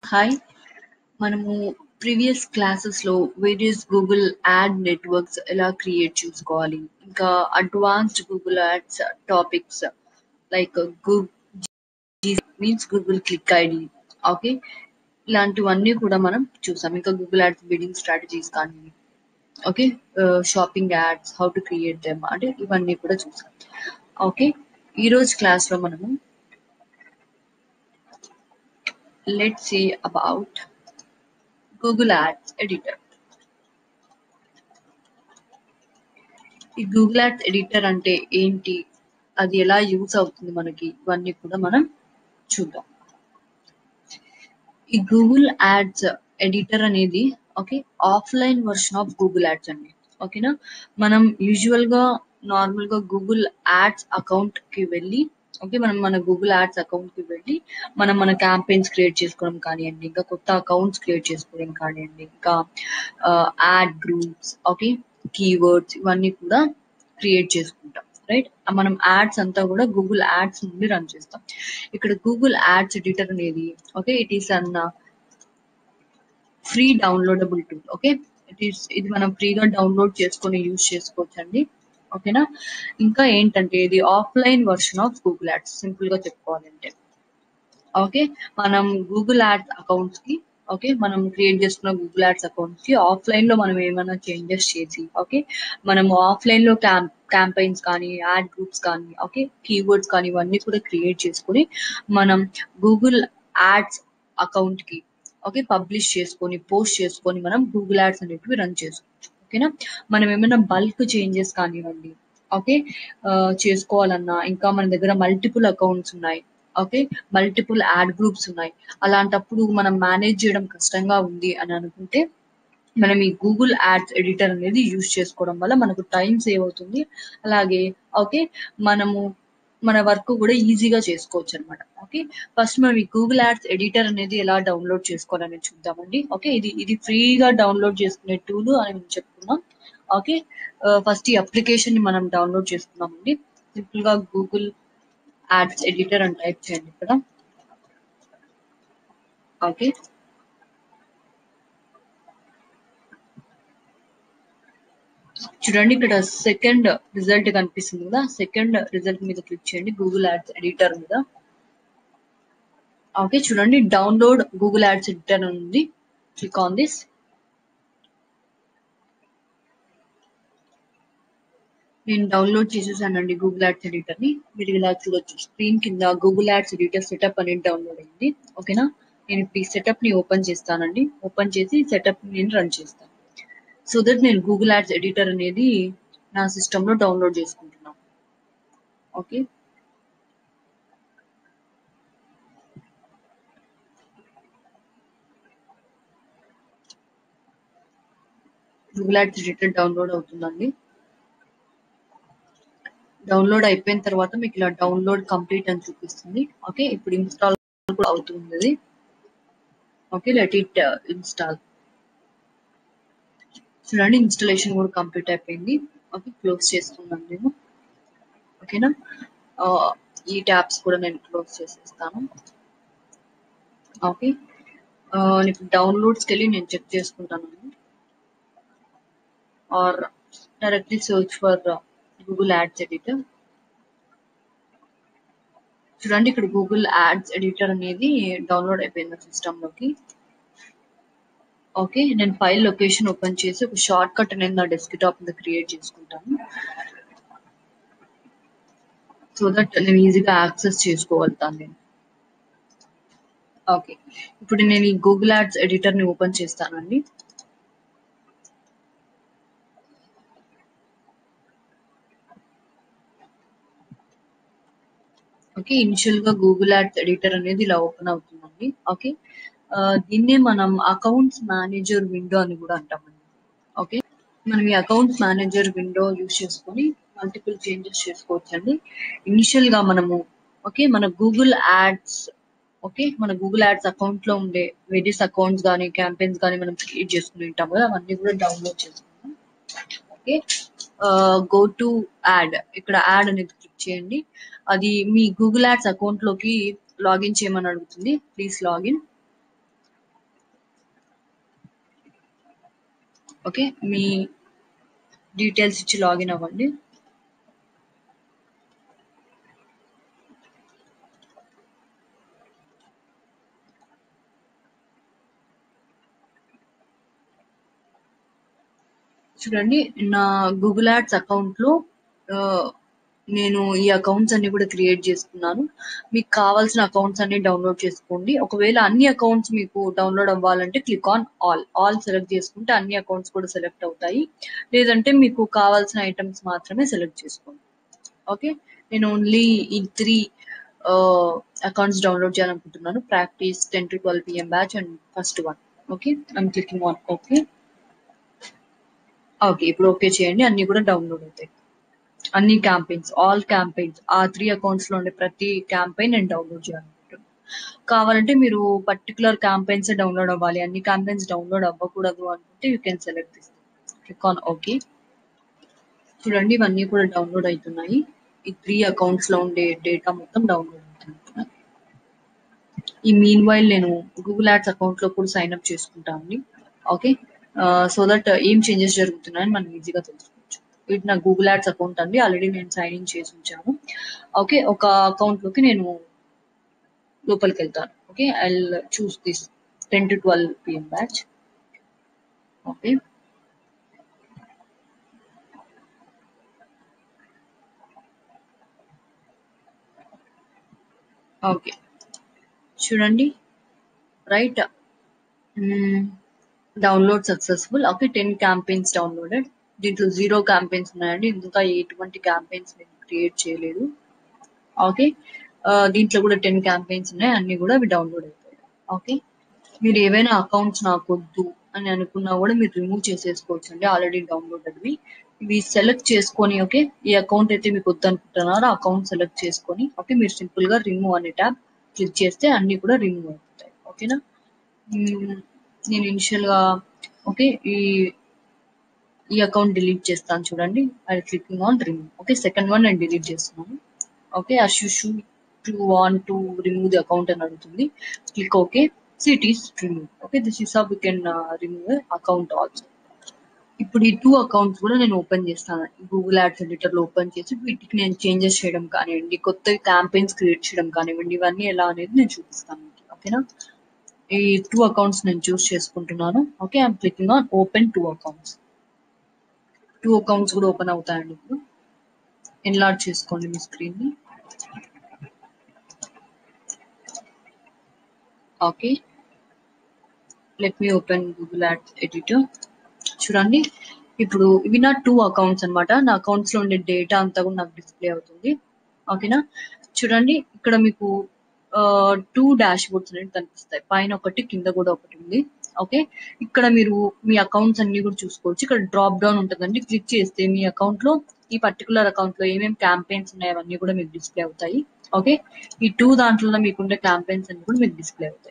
Hi. మనము previous క్లాసెస్‌లో various Google ad networks ఎలా క్రియేట్ చేసుకోవాలి, ఇంకా advanced Google ads topics like means Google click ID, okay, ఇలాంటివన్నీ కూడా మనం చూసాం. ఇంకా గూగుల్ యాడ్స్ బిడ్డింగ్ స్ట్రాటజీస్ కానీ, okay, shopping ads, how to create them అంటే ఇవన్నీ కూడా చూసాం. ఓకే, ఈరోజు క్లాస్లో మనము let's see about Google ads editor. ఈ గూగుల్ యాడ్స్ ఎడిటర్ అంటే ఏంటి, అది ఎలా యూజ్ అవుతుంది మనకి, ఇవన్నీ కూడా మనం చూద్దాం. ఈ గూగుల్ యాడ్స్ ఎడిటర్ అనేది okay offline version of Google ads అండి. ఓకేనా, మనం నార్మల్ గా గూగుల్ యాడ్స్ అకౌంట్ కి వెళ్ళి, ఓకే, మనం మన గూగుల్ యాడ్స్ అకౌంట్ కి వెళ్ళి మన క్యాంపెయిన్స్ క్రియేట్ చేసుకోవడం కానివ్వండి, ఇంకా కొత్త అకౌంట్స్ క్రియేట్ చేసుకోవడం కానివ్వండి, ఇంకా యాడ్ గ్రూప్స్, ఓకే, కీవర్డ్స్ ఇవన్నీ కూడా క్రియేట్ చేసుకుంటాం. రైట్, మనం యాడ్స్ అంతా కూడా గూగుల్ యాడ్స్ నుండి రన్ చేస్తాం. ఇక్కడ గూగుల్ యాడ్స్ ఎడిటర్ అనేది okay it is an free downloadable tool. Okay, ఇది మనం ఫ్రీగా డౌన్లోడ్ చేసుకొని యూజ్ చేసుకోవచ్చు అండి. ఓకేనా, ఇంకా ఏంటంటే ఇది offline version of Google ads, simple గా చెప్పుకోవాలంటే. ఓకే, మనం గూగుల్ యాడ్స్ అకౌంట్స్ కి, ఓకే, మనం క్రియేట్ చేసుకున్న గూగుల్ యాడ్స్ అకౌంట్స్ కి ఆఫ్లైన్ లో మనం ఏమైనా చేంజెస్ చేసి, ఓకే, మనం ఆఫ్లైన్ లో క్యాంపెయిన్స్ కానీ, యాడ్ గ్రూప్స్ కానీ, ఓకే, కీవర్డ్స్ కానీ ఇవన్నీ కూడా క్రియేట్ చేసుకొని మనం గూగుల్ యాడ్స్ అకౌంట్ కి ఓకే పబ్లిష్ చేసుకొని, పోస్ట్ చేసుకొని మనం గూగుల్ యాడ్స్ అనేటివి రన్ చేసుకోవచ్చు. ఓకేనా, మనం ఏమైనా బల్క్ చేంజెస్ కానివ్వండి, ఓకే, చేసుకోవాలన్నా, ఇంకా మన దగ్గర మల్టిపుల్ అకౌంట్స్ ఉన్నాయి, ఓకే, మల్టిపుల్ యాడ్ గ్రూప్స్ ఉన్నాయి, అలాంటప్పుడు మనం మేనేజ్ చేయడం కష్టంగా ఉంది అని అనుకుంటే మనం ఈ గూగుల్ యాడ్స్ ఎడిటర్ అనేది యూజ్ చేసుకోవడం వల్ల మనకు టైం సేవ్ అవుతుంది. అలాగే ఓకే మనము మన వర్క్ కూడా ఈజీగా చేసుకోవచ్చు అనమాట. ఓకే, ఫస్ట్ మనం ఈ గూగుల్ యాడ్స్ ఎడిటర్ అనేది ఎలా డౌన్లోడ్ చేసుకోవాలని చూద్దామండి. ఓకే, ఇది ఫ్రీగా డౌన్లోడ్ చేసుకునే టూల్ అని మేము చెప్పుకున్నాం. ఓకే, ఫస్ట్ ఈ అప్లికేషన్ ని మనం డౌన్లోడ్ చేసుకున్నామండి. సింపుల్ గా గూగుల్ యాడ్స్ ఎడిటర్ అని టైప్ చేయండి ఇక్కడ. ఓకే, చూడండి ఇక్కడ సెకండ్ రిజల్ట్ కనిపిస్తుంది కదా, సెకండ్ రిజల్ట్ మీద క్లిక్ చేయండి గూగుల్ యాడ్స్ ఎడిటర్ మీద. ఓకే, చూడండి డౌన్లోడ్ గూగుల్ యాడ్స్ ఎడిటర్ అని ఉంది, క్లిక్ ఆన్ దిస్. నేను డౌన్లోడ్ చేసేసానండి గూగుల్ యాడ్స్ ఎడిటర్ ని. మీరు ఇలా చూడొచ్చు, స్క్రీన్ కింద గూగుల్ యాడ్స్ ఎడిటర్ సెటప్ అనేది డౌన్లోడ్ అయింది. ఓకేనా, నేను ఇప్పుడు ఈ సెటప్ ని ఓపెన్ చేస్తానండి. ఓపెన్ చేసి సెటప్ నేను రన్ చేస్తాను. సో దట్ నేను గూగుల్ యాడ్స్ ఎడిటర్ అనేది నా సిస్టమ్ లో డౌన్లోడ్ చేసుకుంటున్నాను. Okay, Google ads editor download అవుతుందండి. డౌన్లోడ్ అయిపోయిన తర్వాత మీకు ఇలా డౌన్లోడ్ కంప్లీట్ అని చూపిస్తుంది. ఓకే, ఇప్పుడు ఇన్స్టాల్ కూడా అవుతుంది. Okay, let it install. చూడండి ఇన్స్టాలేషన్ కూడా కంప్లీట్ అయిపోయింది. ఓకే, క్లోజ్ చేస్తున్నాను నేను. ఓకేనా, ఈ ట్యాబ్స్ కూడా నేను క్లోజ్ చేసేస్తాను. ఓకే, ఇప్పుడు డౌన్లోడ్స్కి వెళ్ళి నేను చెక్ చేసుకుంటాను, or directly search for Google ads editor. చూడండి ఇక్కడ గూగుల్ యాడ్స్ ఎడిటర్ అనేది డౌన్లోడ్ అయిపోయింది సిస్టమ్ లోకి. ఓకే, నేను ఫైల్ లొకేషన్ ఓపెన్ చేసి ఒక షార్ట్ కట్ అనేది నా డెస్క్టాప్ మీద క్రియేట్ చేసుకుంటాను, సో దట్ నేను ఈజీగా యాక్సెస్ చేసుకోగలుగుతాను నేను. ఓకే, ఇప్పుడు నేను ఈ గూగుల్ యాడ్స్ ఎడిటర్ ని ఓపెన్ చేస్తానండి. ఓకే, ఇనిషియల్ గా గూగుల్ యాడ్స్ ఎడిటర్ అనేది ఇలా ఓపెన్ అవుతుందండి. ఓకే, దీన్నే మనం అకౌంట్స్ మేనేజర్ విండో అని కూడా అంటామండి. ఓకే, మనం ఈ అకౌంట్స్ మేనేజర్ విండో యూజ్ చేసుకొని మల్టిపుల్ చేంజెస్ చేసుకోవచ్చండి. ఇనిషియల్ గా మనము ఓకే మన గూగుల్ యాడ్స్, ఓకే మన గూగుల్ యాడ్స్ అకౌంట్ లో ఉండే వేరియస్ అకౌంట్స్ కానీ, క్యాంపెయిన్స్ కానీ మనం క్రియేట్ చేసుకుని ఉంటాం కదా, అవన్నీ కూడా డౌన్లోడ్ చేసుకుంటాం. ఓకే, గో టు యాడ్, ఇక్కడ యాడ్ అనేది క్లిక్ చేయండి. అది మీ గూగుల్ యాడ్స్ అకౌంట్ లోకి లాగిన్ చేయమని అడుగుతుంది. Please login. ఓకే, మీ డీటెయిల్స్ ఇచ్చి లాగిన్ అవ్వండి. చూడండి, నా గూగుల్ యాడ్స్ అకౌంట్లో నేను ఈ అకౌంట్స్ అన్ని కూడా క్రియేట్ చేసుకున్నాను. మీకు కావాల్సిన అకౌంట్స్ అన్ని డౌన్లోడ్ చేసుకోండి. ఒకవేళ అన్ని అకౌంట్స్ మీకు డౌన్లోడ్ అవ్వాలంటే క్లిక్ ఆన్ ఆల్ సెలెక్ట్ చేసుకుంటే అన్ని అకౌంట్స్ కూడా సెలెక్ట్ అవుతాయి. లేదంటే మీకు కావాల్సిన ఐటమ్స్ మాత్రమే సెలెక్ట్ చేసుకోండి. ఓకే, నేను ఓన్లీ ఈ 3 అకౌంట్స్ డౌన్లోడ్ చేయాలనుకుంటున్నాను. Practice 10 to 12 PM batch and first one. Okay, I'm clicking on okay. Okay, ఇప్పుడు ఓకే చేయండి, అన్ని కూడా డౌన్లోడ్ అవుతాయి. అన్ని క్యాంపెయిన్స్, ఆల్ క్యాంపెయిన్స్, ఆ 3 అకౌంట్స్ లో ఉండే ప్రతి క్యాంపెయిన్ నేను డౌన్లోడ్ చేయాలనుకుంటున్నాను. కావాలంటే మీరు పర్టికులర్ క్యాంపెయిన్స్ డౌన్లోడ్ అవ్వాలి, అన్ని క్యాంపెయిన్స్ డౌన్లోడ్ అవ్వకూడదు అనుకుంటే you can select this. Click on okay. చూడండి, ఇవన్నీ కూడా డౌన్లోడ్ అవుతున్నాయి. ఈ 3 అకౌంట్స్ లో ఉండే డేటా మొత్తం డౌన్లోడ్ అవుతుంది. ఈ మీన్ వైల్ నేను గూగుల్ యాడ్స్ అకౌంట్ లో కూడా సైన్ అప్ చేసుకుంటాను. ఓకే, సో దట్ ఏం చేంజెస్ జరుగుతున్నాయని మనం ఈజీగా తెలుసుకోవచ్చు. ఇది నా గూగుల్ యాడ్స్ అకౌంట్ అండి, ఆల్రెడీ నేను సైన్ ఇన్ చేసి ఉంచాను. ఓకే, ఒక అకౌంట్ లోకి నేను లోపలికి వెళ్తాను. Okay, I choose this 10 to 12 PM batch. Okay, okay చూడండి, right, download successful. Okay, 10 campaigns downloaded. దీంట్లో 0 క్యాంపెయిన్స్ ఉన్నాయండి, ఇంకా ఎటువంటి క్యాంపెయిన్స్ నేను క్రియేట్ చేయలేదు. ఓకే, దీంట్లో కూడా 10 క్యాంపెయిన్స్ ఉన్నాయి, అన్ని కూడా అవి డౌన్లోడ్ అయిపోయాయి. ఓకే, మీరు ఏవైనా అకౌంట్స్ నాకు వద్దు అని అనుకున్నా కూడా మీరు రిమూవ్ చేసేసుకోవచ్చు అండి, ఆల్రెడీ డౌన్లోడెడ్వి. ఇవి సెలెక్ట్ చేసుకొని, ఓకే, ఈ అకౌంట్ అయితే మీకు వద్దు అనుకుంటున్నారో అకౌంట్ సెలెక్ట్ చేసుకొని, ఓకే, మీరు సింపుల్ గా రిమూవ్ అనే ట్యాబ్ క్లిక్ చేస్తే అన్ని కూడా రిమూవ్ అయిపోతాయి. ఓకేనా, నేను ఇనిషియల్ గా ఓకే ఈ అకౌంట్ డిలీట్ చేస్తాను. చూడండి, I clicking on remove. Okay, second one నేను డిలీట్ చేస్తున్నాను. Okay, as you should to want to remove the account అని అడుగుతుంది. Click okay. So it is remove. Okay, this is how we can remove account also. ఇప్పుడు ఈ 2 accounts కూడా నేను open చేస్తాను. Google ads editor లో open చేసి వీటికి నేను చేంజెస్ చేయడం కానివ్వండి, కొత్త క్యాంపెయిన్స్ క్రియేట్ చేయడం కానివ్వండి, ఇవన్నీ ఎలా అనేది నేను చూపిస్తాను. ఓకేనా, ఈ 2 అకౌంట్స్ నేను చూస్ చేసుకుంటున్నాను. Okay, I'm clicking on open 2 accounts. 2 accounts కూడా ఓపెన్ అవుతాయండి. ఇప్పుడు ఎన్లార్జ్ చేసుకోండి మీ స్క్రీన్ ని. Okay, let me open Google ads editor. చూడండి, ఇప్పుడు ఇవి నా 2 అకౌంట్స్ అనమాట. నా అకౌంట్స్ లో ఉండే డేటా అంతా కూడా నాకు డిస్ప్లే అవుతుంది. ఓకేనా, చూడండి, ఇక్కడ మీకు 2 డాష్ బోర్డ్స్ అనేవి కనిపిస్తాయి, పైన ఒకటి కింద కూడా ఒకటి ఉంది. ఓకే, ఇక్కడ మీరు మీ అకౌంట్స్ అన్ని కూడా చూసుకోవచ్చు. ఇక్కడ డ్రాప్ డౌన్ ఉంటుందండి, క్లిక్ చేస్తే మీ అకౌంట్ లో ఈ పర్టికులర్ అకౌంట్ లో ఏమేమి క్యాంపెయిన్స్ ఉన్నాయో అవన్నీ కూడా మీకు డిస్ప్లే అవుతాయి. ఓకే, ఈ 2 దాంట్లో మీకు ఉండే క్యాంపెయిన్స్ అన్ని కూడా మీకు డిస్ప్లే అవుతాయి.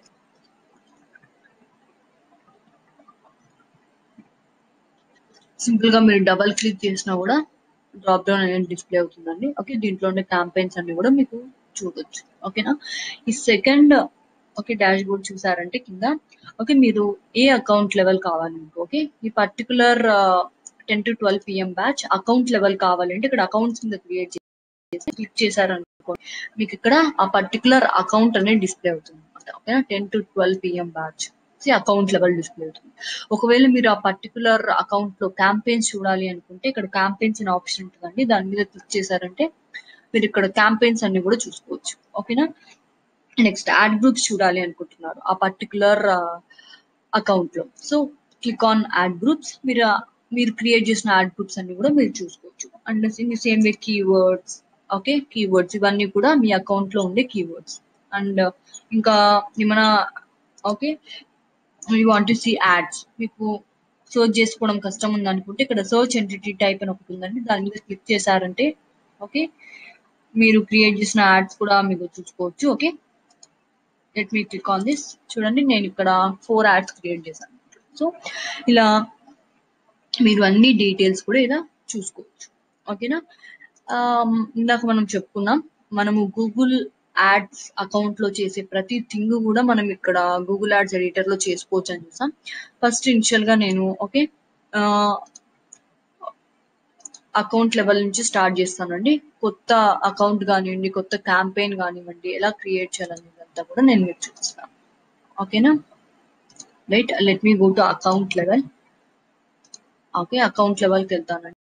సింపుల్ గా మీరు డబల్ క్లిక్ చేసినా కూడా డ్రాప్ డౌన్ అనేది డిస్ప్లే అవుతుందండి. ఓకే, దీంట్లో ఉండే క్యాంపెయిన్స్ అన్ని కూడా మీకు చూడొచ్చు. ఓకేనా, ఈ సెకండ్ ఓకే డాష్ బోర్డ్ చూసారంటే కింద, ఓకే, మీరు ఏ అకౌంట్ లెవెల్ కావాలి మీకు. ఓకే, ఈ particular 10 to 12 PM batch account level కావాలంటే ఇక్కడ అకౌంట్స్ కింద క్రియేట్ చేసి క్లిక్ చేశారనుకో మీకు ఇక్కడ ఆ పర్టికులర్ అకౌంట్ అనేది డిస్ప్లే అవుతుంది అనమాట. ఓకేనా, 10 to 12 PM batch account level display అవుతుంది. ఒకవేళ మీరు ఆ పర్టికులర్ అకౌంట్ లో క్యాంపెయిన్స్ చూడాలి అనుకుంటే ఇక్కడ క్యాంపెయిన్స్ అనే ఆప్షన్ ఉంటుందండి, దాని మీద క్లిక్ చేశారంటే మీరు ఇక్కడ క్యాంపెయిన్స్ అన్ని కూడా చూసుకోవచ్చు. ఓకేనా, నెక్స్ట్ యాడ్ గ్రూప్స్ చూడాలి అనుకుంటున్నారు ఆ పర్టికులర్ అకౌంట్ లో, so click on ad groups. మీరు క్రియేట్ చేసిన యాడ్ గ్రూప్స్ అన్ని కూడా మీరు చూసుకోవచ్చు. And same way keywords, okay, keywords ఇవన్నీ కూడా మీ అకౌంట్ లో ఉండే కీవర్డ్స్. అండ్ ఇంకా ఏమైనా okay you want to see ads, మీకు సర్చ్ చేసుకోవడం కష్టం ఉంది అనుకుంటే ఇక్కడ సర్చ్ ఎంటిటీ టైప్ అని ఒకటి ఉందండి, దాని మీద క్లిక్ చేశారంటే ఓకే మీరు క్రియేట్ చేసిన యాడ్స్ కూడా మీకు చూసుకోవచ్చు. Okay, let me click on this. చూడండి, నేను ఇక్కడ 4 యాడ్స్ క్రియేట్ చేశాను. సో ఇలా మీరు అన్ని డీటెయిల్స్ కూడా ఇలా చూసుకోవచ్చు. ఓకేనా, ఇందాక మనం చెప్పుకున్నాం, మనము గూగుల్ యాడ్స్ అకౌంట్ లో చేసే ప్రతి థింగ్ కూడా మనం ఇక్కడ గూగుల్ యాడ్స్ ఎడిటర్ లో చేసుకోవచ్చు అని చూసాం. ఫస్ట్ ఇనిషియల్ గా నేను ఓకే అకౌంట్ లెవెల్ నుంచి స్టార్ట్ చేస్తానండి. కొత్త అకౌంట్ కానివ్వండి, కొత్త క్యాంపెయిన్ కానివ్వండి, ఎలా క్రియేట్ చేయాలనేది అంతా కూడా నేను మీకు చూపిస్తాను. ఓకేనా? Right, let me go to account level. Okay, account లెవెల్కి వెళ్తానండి.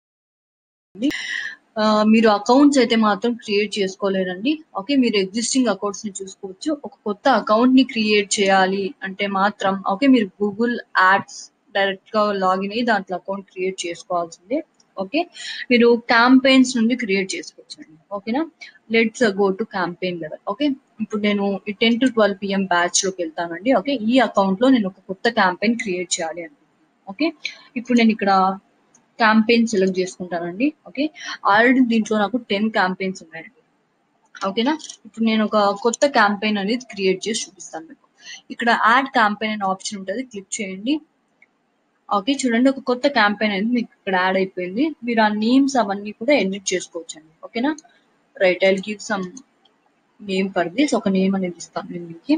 మీరు అకౌంట్స్ అయితే మాత్రం క్రియేట్ చేసుకోలేరండి. ఓకే, మీరు ఎగ్జిస్టింగ్ అకౌంట్స్ ని చూసుకోవచ్చు. ఒక కొత్త అకౌంట్ ని క్రియేట్ చేయాలి అంటే మాత్రం ఓకే, మీరు గూగుల్ యాడ్స్ డైరెక్ట్ గా లాగిన్ అయ్యి దాంట్లో అకౌంట్ క్రియేట్ చేసుకోవాల్సిందే. ఓకే, మీరు క్యాంపెయిన్స్ నుండి క్రియేట్ చేసుకోవచ్చు అండి. ఓకేనా? Let's go to campaign level. Okay, ఇప్పుడు నేను ఈ 10 to 12 PM బ్యాచ్ లోకి వెళ్తానండి. ఓకే, ఈ అకౌంట్ లో నేను ఒక కొత్త క్యాంపెయిన్ క్రియేట్ చేయాలి అనుకుంటున్నాను. ఓకే, ఇప్పుడు నేను ఇక్కడ క్యాంపెయిన్ సెలెక్ట్ చేసుకుంటానండి. ఓకే, ఆల్రెడీ దీంట్లో నాకు 10 క్యాంపెయిన్స్ ఉన్నాయండి. ఓకేనా? ఇప్పుడు నేను ఒక కొత్త క్యాంపెయిన్ అనేది క్రియేట్ చేసి చూపిస్తాను మీకు. ఇక్కడ యాడ్ క్యాంపెయిన్ అనే ఆప్షన్ ఉంటుంది, క్లిక్ చేయండి. ఓకే, చూడండి, ఒక కొత్త క్యాంపెయిన్ అనేది మీకు ఇక్కడ యాడ్ అయిపోయింది. మీరు ఆ నేమ్స్ అవన్నీ కూడా ఎడిట్ చేసుకోవచ్చు అండి. ఓకేనా? Right, I give some name for this. ఒక నేమ్ అనేది ఇస్తాను నేను మీకు.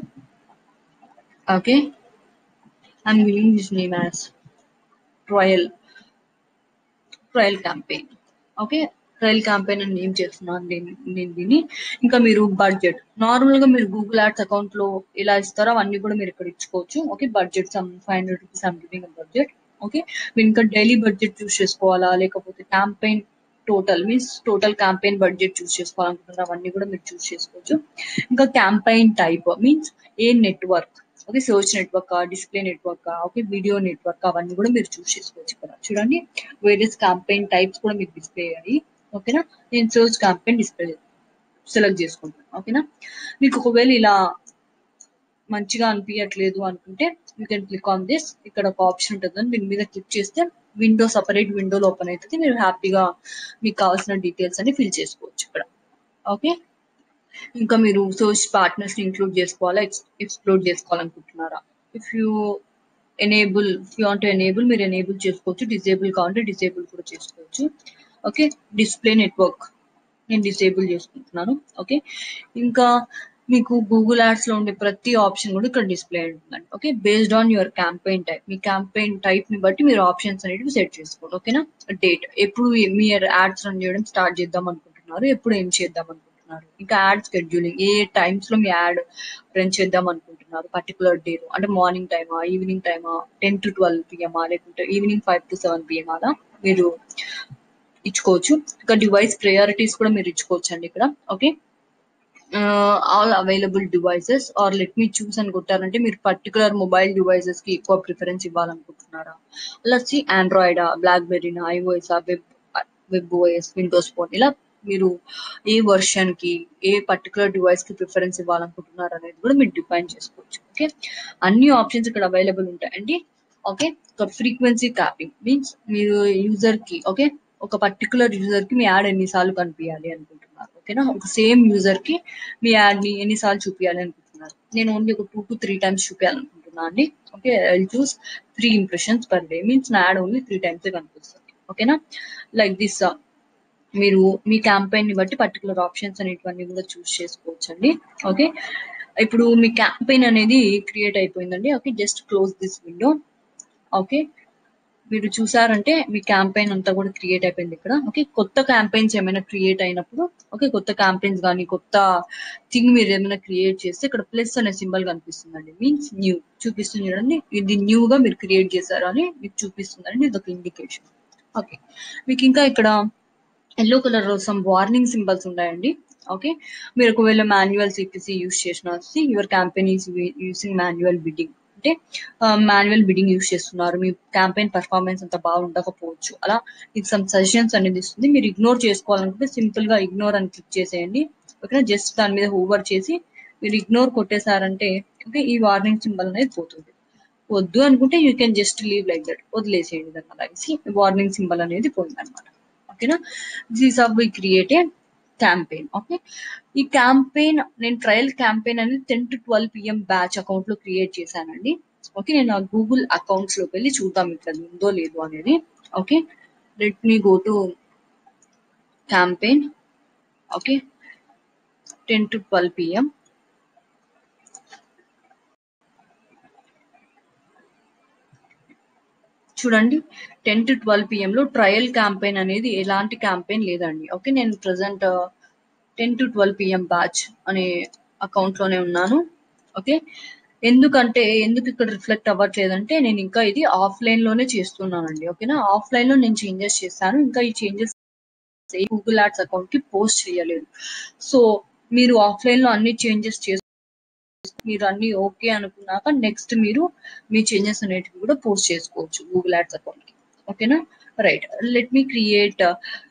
Okay, I'm giving this name as trial campaign. Okay, trial campaign అని నేమ్ చేస్తున్నాను నేను దీన్ని. ఇంకా మీరు బడ్జెట్ నార్మల్ గా మీరు గూగుల్ యాడ్స్ అకౌంట్ లో ఎలా ఇస్తారో అవన్నీ కూడా మీరు ఇక్కడ ఇచ్చుకోవచ్చు. Okay, budget some 500 rupees I'm giving budget. Okay, మీరు ఇంకా డైలీ బడ్జెట్ చూస్ చేసుకోవాలా, లేకపోతే campaign total means total campaign budget choose చేసుకోవాలనుకుంటున్నారు, అవన్నీ కూడా మీరు చూస్ చేసుకోవచ్చు. ఇంకా క్యాంపెయిన్ టైప్ మీన్స్ ఏ network, okay, source network, display network, okay, video network, అవన్నీ కూడా మీరు చూస్ చేసుకోవచ్చు. ఇక్కడ చూడండి, వేరియస్ క్యాంపెయిన్ టైప్స్ కూడా మీకు డిస్ప్లే అయ్యాయి. ఓకేనా? నేను సోర్స్ క్యాంపెయిన్ డిస్ప్లే సెలెక్ట్ చేసుకుంటాను. ఓకేనా? మీకు ఒకవేళ ఇలా మంచిగా అనిపించట్లేదు అనుకుంటే you can click on this. ఇక్కడ ఒక ఆప్షన్ ఉంటుంది, దీని మీద క్లిక్ చేస్తే విండో సపరేట్ విండోలో ఓపెన్ అవుతుంది. మీరు హ్యాపీగా మీకు కావాల్సిన డీటెయిల్స్ అన్ని ఫిల్ చేసుకోవచ్చు ఇక్కడ. ఓకే, ఇంకా మీరు సోర్స్ పార్ట్నర్స్ ని ఇంక్లూడ్ చేసుకోవాలా, ఎక్స్ప్లోర్ చేసుకోవాలనుకుంటున్నారా? ఇఫ్ యూ వాంట్ ఎనేబుల్ మీరు ఎనేబుల్ చేసుకోవచ్చు, డిజేబుల్ కావాలంటే డిజేబుల్ కూడా చేసుకోవచ్చు. ఓకే, డిస్ప్లే నెట్వర్క్ నేను డిసేబుల్ చేసుకుంటున్నాను. ఓకే, ఇంకా మీకు గూగుల్ యాడ్స్ లో ఉండే ప్రతి ఆప్షన్ కూడా ఇక్కడ డిస్ప్లే ఉంటుందండి. Okay, based on your campaign type, మీ క్యాంపెయిన్ టైప్ ని బట్టి మీరు ఆప్షన్స్ అనేవి సెట్ చేసుకోండి. ఓకేనా? డేట్, ఎప్పుడు మీ యాడ్స్ రన్ చేయడం స్టార్ట్ చేద్దాం అనుకుంటున్నారు, ఎప్పుడు ఏం చేద్దాం అనుకుంటున్నారు, ఇంకా యాడ్ షెడ్యూలింగ్, ఏ టైమ్స్ లో మీ యాడ్ రన్ చేద్దాం అనుకుంటున్నారు పర్టికులర్ డే లో, అంటే మార్నింగ్ టైమా, ఈవినింగ్ టైమా, 10 to 12 PM, లేకుంటే ఈవినింగ్ 5 to 7 PM అలా మీరు ఇచ్చుకోవచ్చు. ఇంకా డివైస్ ప్రయారిటీస్ కూడా మీరు ఇచ్చుకోవచ్చు అండి ఇక్కడ. Okay, all available devices or let me choose అని కొట్టారంటే మీరు పర్టికులర్ మొబైల్ డివైసెస్ కి ఎక్కువ ప్రిఫరెన్స్ ఇవ్వాలనుకుంటున్నారా, అలా వచ్చి ఆండ్రాయిడా, బ్లాక్బెర్రీనా, iOS, web OS, Windows phone, ఇలా మీరు ఏ వర్షన్ కి ఏ పర్టికులర్ డివైస్ కి ప్రిఫరెన్స్ ఇవ్వాలనుకుంటున్నారు అనేది కూడా మీరు డిఫైన్ చేసుకోవచ్చు. ఓకే, అన్ని ఆప్షన్స్ ఇక్కడ అవైలబుల్ ఉంటాయండి. ఓకే, ఫ్రీక్వెన్సీ క్యాపింగ్ మీన్స్ మీరు యూజర్ కి, ఓకే, ఒక పర్టికులర్ యూజర్ కి మీ యాడ్ ఎన్నిసార్లు కనిపించాలి అనుకుంటున్నారు. ఓకేనా? ఒక సేమ్ యూజర్ కి మీ యాడ్ ని ఎన్నిసార్లు చూపించాలి అనుకుంటున్నారు. నేను ఓన్లీ ఒక 2 to 3 times చూపించాలనుకుంటున్నాను అండి. Okay, I choose 3 impressions per day మీన్స్ నా యాడ్ ఓన్లీ 3 times కనిపిస్తుంది. ఓకేనా? లైక్ దిస్ మీరు మీ క్యాంపెయిన్ ని బట్టి పర్టికులర్ ఆప్షన్స్ అనేటివన్నీ కూడా చూస్ చేసుకోవచ్చు అండి. ఓకే, ఇప్పుడు మీ క్యాంపెయిన్ అనేది క్రియేట్ అయిపోయిందండి. Okay, just close this window. Okay, మీరు చూసారంటే మీ క్యాంపెయిన్ అంతా కూడా క్రియేట్ అయిపోయింది ఇక్కడ. ఓకే, కొత్త క్యాంపెయిన్స్ ఏమైనా క్రియేట్ అయినప్పుడు, ఓకే, కొత్త క్యాంపెయిన్స్ కానీ కొత్త థింగ్ మీరు ఏమైనా క్రియేట్ చేస్తే ఇక్కడ ప్లస్ అనే సింబల్ కనిపిస్తుందండి, మీన్స్ న్యూ చూపిస్తుంది. చూడండి, ఇది న్యూ గా మీరు క్రియేట్ చేశారు అని మీకు చూపిస్తుందండి, ఇది ఒక ఇండికేషన్. ఓకే, మీకు ఇంకా ఇక్కడ yellow colour some warning symbols ఉన్నాయండి. ఓకే, మీరు ఒకవేళ మాన్యువల్ సిపిసి యూస్ చేసిన your campaign is using manual bidding అంటే మాన్యువల్ బిడ్డింగ్ యూస్ చేస్తున్నారు, మీ క్యాంపెయిన్ పర్ఫార్మెన్స్ అంత బాగుండకపోవచ్చు, అలా మీకు సమ్ సజెషన్స్ అనేది ఇస్తుంది. మీరు ఇగ్నోర్ చేసుకోవాలనుకుంటే సింపుల్ గా ఇగ్నోర్ అని క్లిక్ చేసేయండి. ఓకేనా? జస్ట్ దాని మీద హోవర్ చేసి మీరు ఇగ్నోర్ కొట్టేశారంటే ఓకే, ఈ వార్నింగ్ సింబల్ అనేది పోతుంది. వద్దు అనుకుంటే you can just leave like that, వదిలేసేయండి దాన్ని అలాగేసి, వార్నింగ్ సింబల్ అనేది పోయింది అనమాట. ఓకేనా? This of we create a campaign. Okay, ఈ క్యాంపెయిన్ నేను ట్రయల్ క్యాంపెయిన్ అనేది 10 to 12 PM బ్యాచ్ అకౌంట్ లో క్రియేట్ చేశానండి. ఓకే, నేను ఆ గూగుల్ అకౌంట్స్ లోకి వెళ్ళి చూద్దాం ఇక్కడ ఉందో లేదో అనేది. Okay, let me go to campaign. Okay, 10 to 12 PM. చూడండి 10 to 12 PM లో ట్రయల్ క్యాంపెయిన్ అనేది ఎలాంటి క్యాంపెయిన్ లేదండి. ఓకే, నేను ప్రజెంట్ 10 to 12 PM బ్యాచ్ అనే అకౌంట్ లోనే ఉన్నాను. ఓకే, ఎందుకు ఇక్కడ రిఫ్లెక్ట్ అవ్వట్లేదంటే నేను ఇంకా ఇది ఆఫ్లైన్ లోనే చేస్తున్నానండి. ఓకేనా, ఆఫ్లైన్ లో నేను చేంజెస్ చేశాను, ఇంకా ఈ చేంజెస్ గూగుల్ యాడ్స్ అకౌంట్ కి పోస్ట్ చేయలేదు. సో మీరు ఆఫ్లైన్ లో అన్ని చేంజెస్ మీరు అన్ని ఓకే అనుకున్నాక నెక్స్ట్ మీరు మీ చేంజెస్ అనేటివి కూడా పోస్ట్ చేసుకోవచ్చు గూగుల్ యాడ్స్ అకౌంట్ కి. ఓకేనా, రైట్. లెట్ మీ క్రియేట్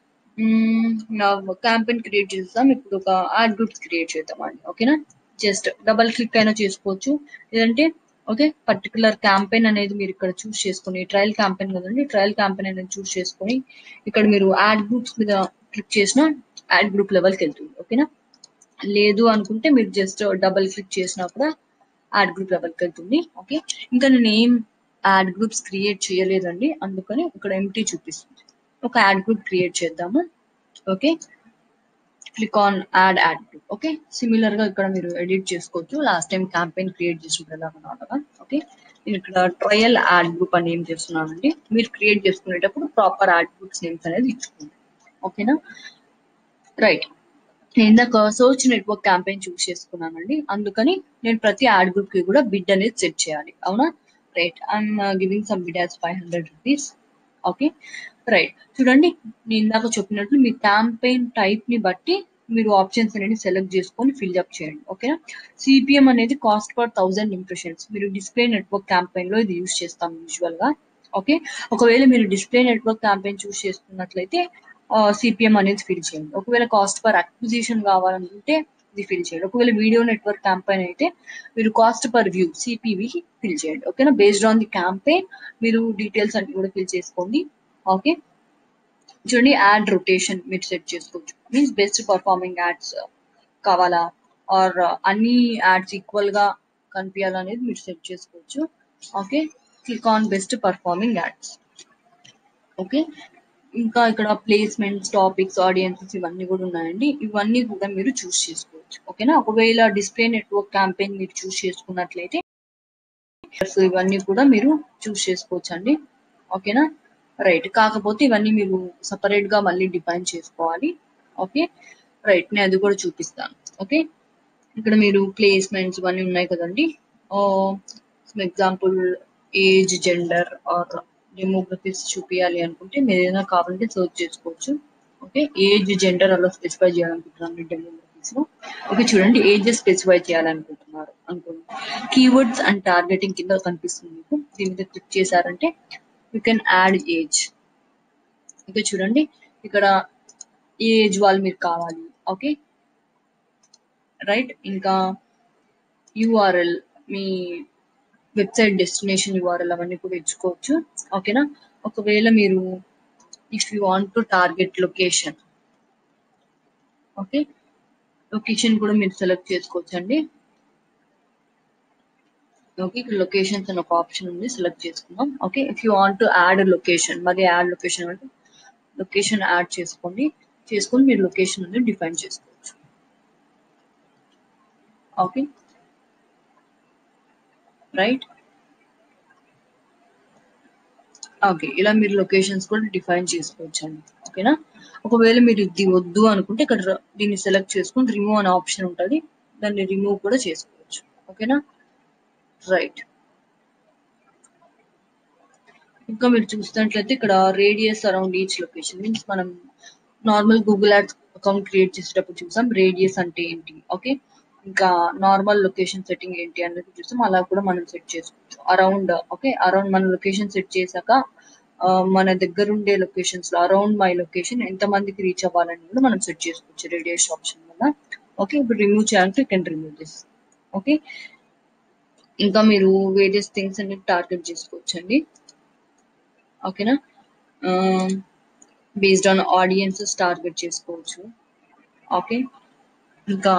నా క్యాంపెయిన్ క్రియేట్ చేద్దాం. ఇప్పుడు ఒక యాడ్ గ్రూప్స్ క్రియేట్ చేద్దామండి. ఓకేనా, జస్ట్ డబల్ క్లిక్ అయినా చేసుకోవచ్చు, లేదంటే ఓకే పర్టికులర్ క్యాంపెయిన్ అనేది మీరు ఇక్కడ చూస్ చేసుకొని, ట్రయల్ క్యాంపెయిన్ కదండి, ట్రయల్ క్యాంపెయిన్ అనేది చూస్ చేసుకొని ఇక్కడ మీరు యాడ్ గ్రూప్స్ మీద క్లిక్ చేసిన యాడ్ గ్రూప్ లెవెల్కి వెళ్తుంది. ఓకేనా, లేదు అనుకుంటే మీరు జస్ట్ డబల్ క్లిక్ చేసినా కూడా యాడ్ గ్రూప్ లెవెల్కి వెళ్తుంది. ఓకే, ఇంకా నేను ఏం యాడ్ గ్రూప్స్ క్రియేట్ చేయలేదండి, అందుకని ఇక్కడ ఎంటీ చూపిస్తుంది. ఒక యాడ్ గ్రూప్ క్రియేట్ చేద్దాము. Okay, click on ad group. Okay, similar గా ఇక్కడ మీరు ఎడిట్ చేసుకోవచ్చు, లాస్ట్ టైం క్యాంపెయిన్ క్రియేట్ చేసినప్పుడు అనమాట. ఓకే, నేను ఇక్కడ ట్రయల్ యాడ్ గ్రూప్ అని ఏం చేస్తున్నానండి, మీరు క్రియేట్ చేసుకునేటప్పుడు ప్రాపర్ యాడ్ గ్రూప్స్ నేమ్స్ అనేది ఇచ్చుకోండి. ఓకేనా, రైట్. ఇందాక సోర్స్ నెట్వర్క్ క్యాంపెయిన్ చూస్ చేసుకున్నానండి, అందుకని నేను ప్రతి యాడ్ గ్రూప్ కి కూడా బిడ్ అనేది సెట్ చేయాలి. అవునా, రైట్. I'm giving some bid as 500 rupees. Okay, right. చూడండి నేను ఇందాక చెప్పినట్లు మీ క్యాంపెయిన్ టైప్ ని బట్టి మీరు ఆప్షన్స్ అనేది సెలెక్ట్ చేసుకొని ఫిల్అప్ చేయండి. ఓకేనా, సిపిఎం అనేది కాస్ట్ పర్ 1000 ఇంప్రెషన్స్. మీరు డిస్ప్లే నెట్వర్క్ క్యాంపెయిన్ లో ఇది యూస్ చేస్తాం యూజువల్ గా. ఓకే, ఒకవేళ మీరు డిస్ప్లే నెట్వర్క్ క్యాంపెయిన్ చూస్ చేసుకున్నట్లయితే సిపిఎం అనేది ఫిల్ చేయండి. ఒకవేళ కాస్ట్ పర్ అక్విజిషన్ కావాలనుకుంటే ఇది ఫిల్ చేయండి. ఒకవేళ వీడియో నెట్వర్క్ క్యాంపెయిన్ అయితే మీరు cost per view CPV fill చేయండి. ఓకేనా, బేస్డ్ ఆన్ ది క్యాంపెయిన్ మీరు డీటెయిల్స్ అన్ని కూడా ఫిల్ చేసుకోండి. ఓకే, చూడండి యాడ్ రొటేషన్ మీరు సెట్ చేసుకోవచ్చు, మీన్స్ బెస్ట్ పర్ఫార్మింగ్ యాడ్స్ కావాలా ఆర్ అన్ని యాడ్స్ ఈక్వల్ గా కనిపించాలనేది మీరు సెట్ చేసుకోవచ్చు. Okay, click on best performing ads. Okay, ఇంకా ఇక్కడ ప్లేస్మెంట్స్, టాపిక్స్, ఆడియన్సెస్ ఇవన్నీ కూడా ఉన్నాయండి, ఇవన్నీ కూడా మీరు చూస్ చేసుకోవచ్చు. ఓకేనా, ఒకవేళ డిస్ప్లే నెట్వర్క్ క్యాంపెయిన్ మీరు చూస్ చేసుకున్నట్లయితే ఇవన్నీ కూడా మీరు చూస్ చేసుకోవచ్చు అండి. ఓకేనా, రైట్. కాకపోతే ఇవన్నీ మీరు సపరేట్ గా మళ్ళీ డిఫైన్ చేసుకోవాలి. ఓకే, రైట్, నేను అది కూడా చూపిస్తాను. ఓకే, ఇక్కడ మీరు ప్లేస్మెంట్స్ ఇవన్నీ ఉన్నాయి కదండి. Example age, gender or demographics చూపించాలి అనుకుంటే మీరు ఏదైనా కావాలంటే సర్చ్ చేసుకోవచ్చు. ఓకే, ఏజ్, జెండర్ అలా స్పెసిఫై చేయాలనుకుంటున్నాను డెమోగ్రఫీస్ లో. ఓకే, చూడండి ఏజ్ స్పెసిఫై చేయాలనుకుంటున్నారు అనుకోండి, కీవర్డ్స్ అండ్ టార్గెటింగ్ కింద కనిపిస్తుంది మీకు, దీని మీద క్లిక్ చేశారంటే you can add age. Okay, చూడండి ఇక్కడ ఏజ్ వాళ్ళు మీరు కావాలి. Okay, right. ఇంకా యూఆర్ఎల్, మీ వెబ్సైట్ డెస్టినేషన్ యూఆర్ఎల్ అవన్నీ కూడా ఇచ్చుకోవచ్చు. ఓకేనా, ఒకవేళ మీరు if you want to target location, okay, location కూడా మీరు సెలెక్ట్ చేసుకోవచ్చు అండి. ఓకే, ఇక్కడ లొకేషన్స్ అని ఒక ఆప్షన్ ఉంది, సెలెక్ట్ చేసుకుందాం. Okay, if you want to add location, మరి యాడ్ లొకేషన్ అంటే లొకేషన్ యాడ్ చేసుకొని మీరు లొకేషన్ అనేది డిఫైన్ చేసుకోవచ్చు. Okay, right. ఓకే, ఇలా మీరు లొకేషన్స్ కూడా డిఫైన్ చేసుకోవచ్చు అండి. ఓకేనా, ఒకవేళ మీరు ఇది వద్దు అనుకుంటే ఇక్కడ దీన్ని సెలెక్ట్ చేసుకొని రిమూవ్ అనే ఆప్షన్ ఉంటుంది, దాన్ని రిమూవ్ కూడా చేసుకోవచ్చు. ఓకేనా, రైట్. ఇంకా మీరు చూసినట్లయితే ఇక్కడ radius around each location, means మనం normal Google ads account create చేసేటప్పుడు చూసాం రేడియస్ అంటే ఏంటి. ఓకే, ఇంకా నార్మల్ లొకేషన్ సెట్టింగ్ ఏంటి అనేది చూసాం, అలా కూడా మనం సెట్ చేసుకోవచ్చు అరౌండ్. ఓకే, అరౌండ్ మన లొకేషన్ సెట్ చేశాక మన దగ్గర ఉండే లొకేషన్స్ లో అరౌండ్ మై లొకేషన్ ఎంత మందికి రీచ్ అవ్వాలని కూడా మనం సెట్ చేసుకోవచ్చు రేడియస్ ఆప్షన్ వల్ల. ఓకే, ఇప్పుడు రిమూవ్ చేయాలంటే you can remove this. Okay, ఇంకా మీరు వేరియస్ థింగ్స్ అన్ని టార్గెట్ చేసుకోవచ్చు అండి. ఓకేనా, బేస్డ్ ఆన్ ఆడియన్సెస్ టార్గెట్ చేసుకోవచ్చు. ఓకే, ఇంకా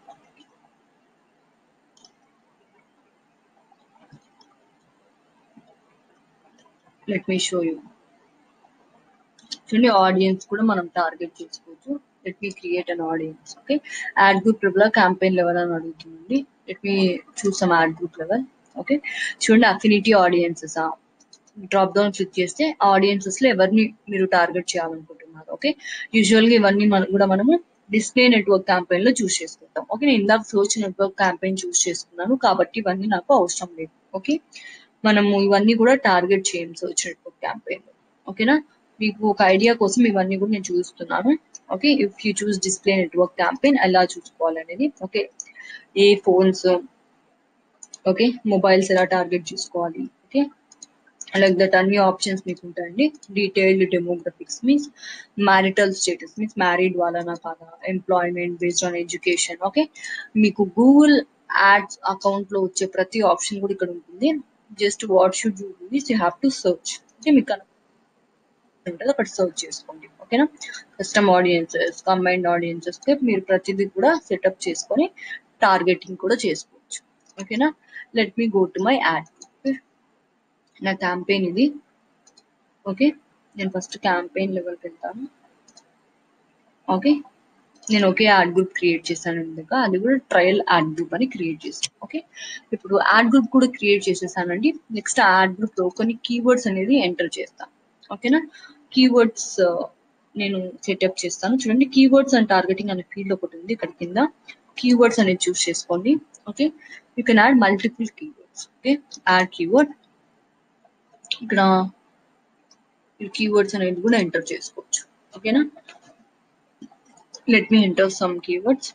లెట్ మీ షో యూ. చూడండి ఆడియన్స్ కూడా మనం టార్గెట్ చేసుకోవచ్చు. Let me create an audience. Okay, ad group level campaign level అని అడుగుతుంది, let me choose some ad group level. Okay, చూడండి affinity audiences drop down click చేస్తే audiences లో ఎవరిని మీరు టార్గెట్ చేయాలనుకుంటున్నారు. ఓకే, యూజువల్ గా ఇవన్నీ మనము డిస్ప్లే నెట్వర్క్ క్యాంపెయిన్ లో చూస్ చేసుకుంటాం. ఓకే, నేను ఇందాక సోర్స్ నెట్వర్క్ క్యాంపెయిన్ చూస్ చేసుకున్నాను కాబట్టి ఇవన్నీ నాకు అవసరం లేదు. ఓకే, మనము ఇవన్నీ కూడా టార్గెట్ చేయం సోర్స్ నెట్వర్క్ క్యాంపెయిన్ లో. ఓకేనా, మీకు ఒక ఐడియా కోసం ఇవన్నీ కూడా నేను చూస్తున్నాను. Okay, if you choose display network campaign ఎలా చూసుకోవాలనేది. ఓకే, ఏ ఫోన్స్, ఓకే, మొబైల్స్ ఎలా టార్గెట్ చేసుకోవాలి. ఓకే, లైక్ దట్ అన్ని ఆప్షన్స్ మీకు ఉంటాయండి. Detailed demographics means marital status means married వాళ్ళనా కాదా, employment based on education. Okay, మీకు గూగుల్ యాడ్స్ అకౌంట్ లో వచ్చే ప్రతి ఆప్షన్ కూడా ఇక్కడ ఉంటుంది. Just what should you do is you have to search. Okay, మీకు ఉంటుంది అక్కడ సర్చ్ చేసుకోండి. ఓకేనా, కస్టమ్ ఆడియన్సెస్, కంబైన్డ్ ఆడియన్సెస్ మీరు ప్రతిదీ కూడా సెటప్ చేసుకొని టార్గెటింగ్ కూడా చేసుకోవచ్చు. ఓకేనా, let me go to my ad. నా క్యాంపెయిన్ ఇది. ఓకే, నేను ఫస్ట్ క్యాంపెయిన్ లెవెల్కి వెళ్తాను. ఓకే, నేను ఒకే యాడ్ గ్రూప్ క్రియేట్ చేశాను ఇందాక, అది కూడా ట్రయల్ యాడ్ గ్రూప్ అని క్రియేట్ చేశాను. ఓకే, ఇప్పుడు యాడ్ గ్రూప్ కూడా క్రియేట్ చేసేసానండి. నెక్స్ట్ యాడ్ గ్రూప్ లో కొన్ని కీవర్డ్స్ అనేది ఎంటర్ చేస్తాను. ఓకేనా, కీవర్డ్స్ నేను సెటప్ చేస్తాను. చూడండి, కీవర్డ్స్ అండ్ టార్గెటింగ్ అనే ఫీల్డ్ ఒకటి ఉంది ఇక్కడ కింద. కీవర్డ్స్ అనేది చూస్ చేసుకోండి. Okay, you can add multiple keywords. Okay, add keyword, ఇక్కడ కీవర్డ్స్ అనేది కూడా ఎంటర్ చేసుకోవచ్చు. ఓకేనా, let me enter some keywords.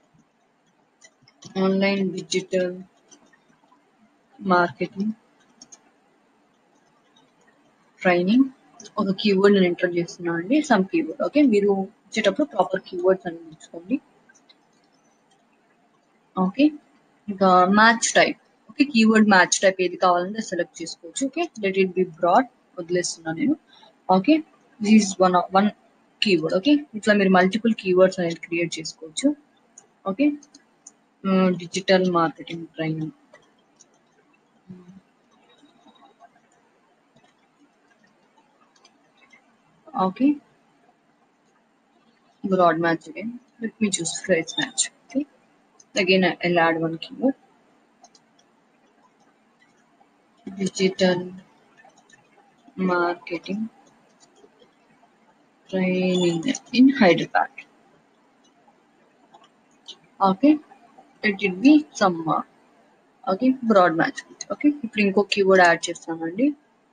Online digital marketing training, ఒక కీవర్డ్ నేను ఎంటర్ చేస్తున్నాను అండి, సమ్ కీవర్డ్. ఓకే, మీరు ఇచ్చేటప్పుడు ప్రాపర్ కీవర్డ్స్ అని తీసుకోండి. ఓకే, ఇంకా match type. Okay, keyword match type ఏది కావాలంటే సెలెక్ట్ చేసుకోవచ్చు. Okay, let it be broad, వదిలేస్తున్నాను నేను. Okay, this is one keyword. Okay, ఇట్లా మీరు మల్టిపుల్ కీవర్డ్స్ అనేది క్రియేట్ చేసుకోవచ్చు. Okay, digital marketing training. Okay, broad match again. Let me choose phrase match. Okay, again I'll add one keyword. Digital marketing training in Hyderabad. Okay, let it be some okay, broad match. Okay, ఇప్పుడు ఇంకో keyword add చేస్తానండి.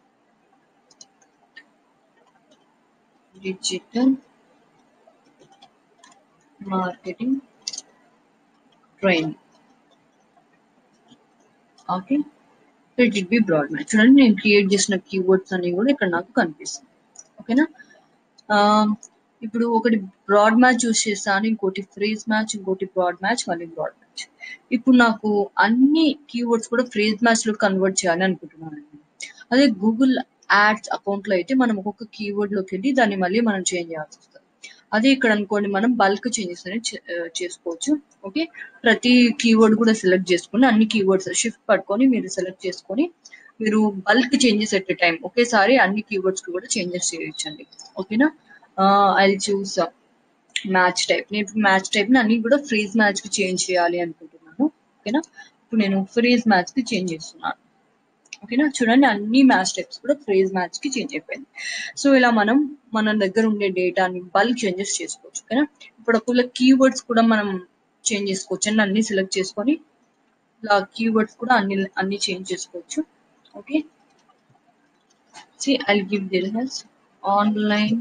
Digital marketing training. Okay, let it be broad match. చూడండి, నేను create చేసిన keywords అన్ని కూడా ఇక్కడ నాకు కనిపిస్తుంది. ఓకేనా, ఇప్పుడు ఒకటి బ్రాడ్ మ్యాచ్ చూస్ చేస్తాను, ఇంకోటి ఫ్రేజ్ మ్యాచ్, ఇంకోటి బ్రాడ్ మ్యాచ్, మళ్ళీ బ్రాడ్ మ్యాచ్. ఇప్పుడు నాకు అన్ని కీవర్డ్స్ కూడా ఫ్రేజ్ మ్యాచ్ లో కన్వర్ట్ చేయాలి అనుకుంటున్నాను. అదే గూగుల్ యాడ్స్ అకౌంట్ లో అయితే మనం ఒక్కొక్క కీవర్డ్ లోకి వెళ్ళి దాన్ని మళ్ళీ మనం చేంజ్ చేయాల్సి వస్తుంది. అదే ఇక్కడ అనుకోండి, మనం బల్క్ చేంజెస్ అనేది చేసుకోవచ్చు. ఓకే, ప్రతి కీవర్డ్ కూడా సెలెక్ట్ చేసుకుని అన్ని కీవర్డ్స్ షిఫ్ట్ పట్టుకొని మీరు సెలెక్ట్ చేసుకొని మీరు బల్క్ చేంజెస్ ఎట్ టైం ఒకేసారి అన్ని కీవర్డ్స్ కి కూడా చేంజెస్ చేయొచ్చండి. ఓకేనా, ఐ చూస్ మ్యాచ్ టైప్. నేను మ్యాచ్ టైప్ ని అన్ని కూడా ఫ్రీజ్ మ్యాచ్ కి చేంజ్ చేయాలి అనుకుంటున్నాను. ఓకేనా, ఇప్పుడు నేను ఫ్రీజ్ మ్యాచ్ కి చేంజ్ చేస్తున్నాను. ఓకేనా, చూడండి, అన్ని మ్యాచ్ టైప్స్ కూడా ఫ్రేజ్ మ్యాచ్ కి చేంజ్ అయిపోయింది. సో ఇలా మనం మన దగ్గర ఉండే డేటాని బల్క్ చేంజెస్ చేసుకోవచ్చు. ఓకేనా, ఇప్పుడు ఒకవేళ కీవర్డ్స్ కూడా మనం చేంజ్ చేసుకోవచ్చు అండి. అన్ని సెలెక్ట్ చేసుకొని ఇలా కీవర్డ్స్ కూడా అన్ని చేంజ్ చేసుకోవచ్చు. Okay, see I'll give this as online